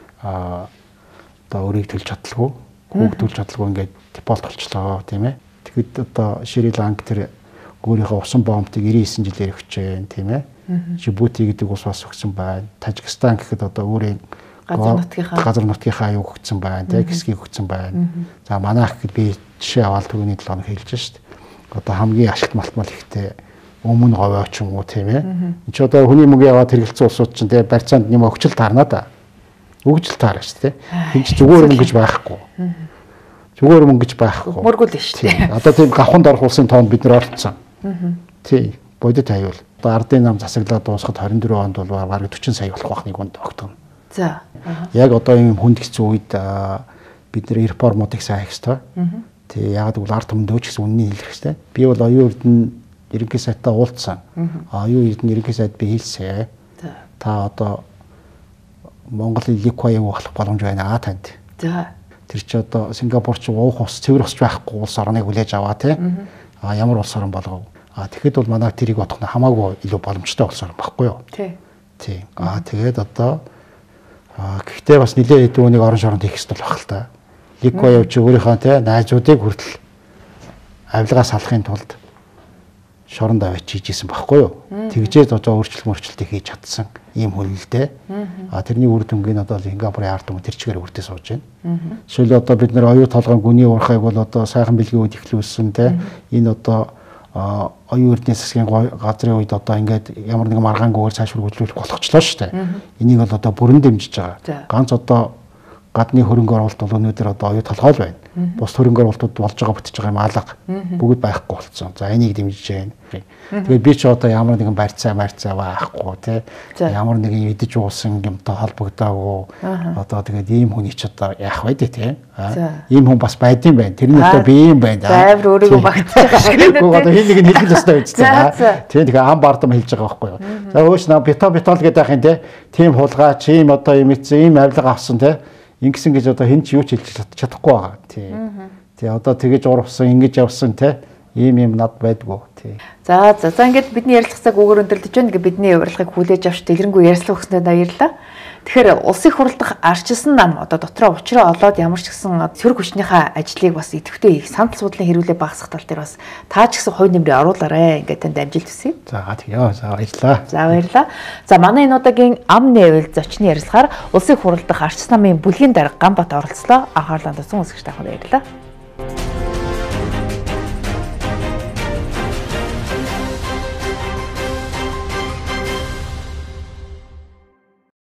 а одоо өрийг төлж чадлаггүй, хүүхдүүлж чадлаггүй ингээд дефолт болчлоо тийм ээ. Тэгэхэд одоо Шри-Ланк тэр өөрийнхөө усан бомбыг ninety-nine жилээр өгч जैन тийм ээ. Жибути гэдэг ус бас өгсөн байна. Тажикстан гэхэд одоо өөрийн газар нутгийнхаа аюу өгсөн байна, тийм хэсгийг өгсөн байна. За манайх гэхэд би жишээ аваад түрүүний seven хоног хэлж шít. Одоо хамгийн ашигт малтмал ихтэй өмнө говьоо ч юм уу тийм ээ. Энд ч одоо хүний мөнгө яваад хэрэгэлцсэн улсууд чинь тийм барьцаанд нэм өгчл таарна да. Өгчл таарна шүү дээ. Энд зүгээр мөнгө гэж байхгүй. Зүгээр мөнгө гэж байхгүй. Мөргөл шүү дээ. Одоо тийм гавханд орох улсын тоонд бид нар орцсон. Тийм. Бодит аюул. Одоо ардын нам засаглаад дуусахад twenty-four онд бол бараг forty сая болох бах нэг хүнд тогтно. За. Яг одоо ийм хүнд хэцүү үед бид нэр реформуудыг сайн хийх ёстой. Тэгээ ягаад гэвэл ард түмэнд ч гэсэн үннийг хэлэх хэрэгтэй. Би бол оюун эрдэнэ ерөнхий сайдтай уулзсан. Оюун эрдэнэ ерөнхий сайд би хэлсэн. Та одоо Монголын Ликвай юу болох боломж байна аа танд. За. Тэр чи одоо Сингапур ч уух ус, цэвэр ус байхгүй улс орныг хүлээж аваа тий. А ямар улс орн болгов. А тэгэхэд бол манай тэрийг бодох нь хамаагүй илүү боломжтой улс орн баггүй юу? Тий. Тий. А тэгээд одоо а гэхдээ бас нэлээд хэдэн үнийг орон шоронд хийх хэрэгтэй болох л та. Ликвай явж өөрийнхөө тий найзуудыг хүртэл авилгаас салахын тулд шоронд аваач хийжсэн байхгүй юу? Тэгжээд одоо өөрчлөлт мөрчлөлтийг хийж чадсан ийм хүн л дээ. А тэрний үр дүнгийн одоо Сингапурын ард түмэн тэр чигээр үрдээ сууж байна. Жишээл одоо бид нэр оюу толгойн гүний уурхайг бол одоо сайхан бэлгийн үед ихлүүлсэн те. Энэ одоо оюун эрдэнэ засгийн газрын үед одоо ингээд ямар нэгэн маргаангүйгээр цаашгүй хөдөлгөх болгочлоо шүү дээ. Энийг бол одоо бүрэн дэмжиж байгаа. Ганц одоо гадны хөрөнгө оруулалт бол өнөөдөр одоо оюу толгой л байна. Бус хөрөнгө оруулалтууд болж байгаа бүтэж байгаа юм алга. Бүгд байхгүй болцсон. За энийг дэмжиж байна. Тэгээд би ч одоо ямар нэгэн барьцаа марьцаа байхгүй тий. Ямар нэгэн идэж уусан юмтай холбогдоогүй. Одоо тэгээд ийм хүний ч одоо яах вэ тий. Ийм хүн бас байдсан байна. Тэрний өдөө би юм байна. Зайвар өөрийгөө багтчих шиг. Гэхдээ одоо хин нэг нь хэлэх ёстой байж таа. Тий тэгээд ам бардам хэлж байгаа байхгүй юу. За өөш наа бито битол гэдэг ахын тий. Тим хулгай чи ийм одоо юм ийцэн ийм авилга авсан тий. Ингэсэн гэж одоо хэн ч юу ч хэлж чадахгүй байгаа. Тий. Тий одоо тэгэж урвсан, ингэж явсан тий. Ийм юм над байдгүй. Тий. За за за ингээд бидний ярилцлагыг өгөр өндөрлөж байна. Ингээд бидний урилгыг хүлээж авч дэлгэрэнгүй ярилцлага өгснөд баярлалаа. Тэгэхээр улсын хурал дахь арчилсан нам одоо дотроо учраа олоод ямар ч гэсэн цэрэг хүчнийхээ ажлыг бас идэвхтэй их санал суудлын хэрүүлээ багасгах тал дээр бас таа ч гэсэн хувь нэмрээ оруулаарай. Ингээд танд амжилт хүсье. За тийм. За баярлалаа. За баярлалаа. За манай энэ удаагийн ам нэвэл зочны ярилцлагаар улсын хурал дахь арчилсан намын бүлгийн дарга Ганбат оролцлоо. Анхаарлаа татсан үзэгч тахад баярлалаа.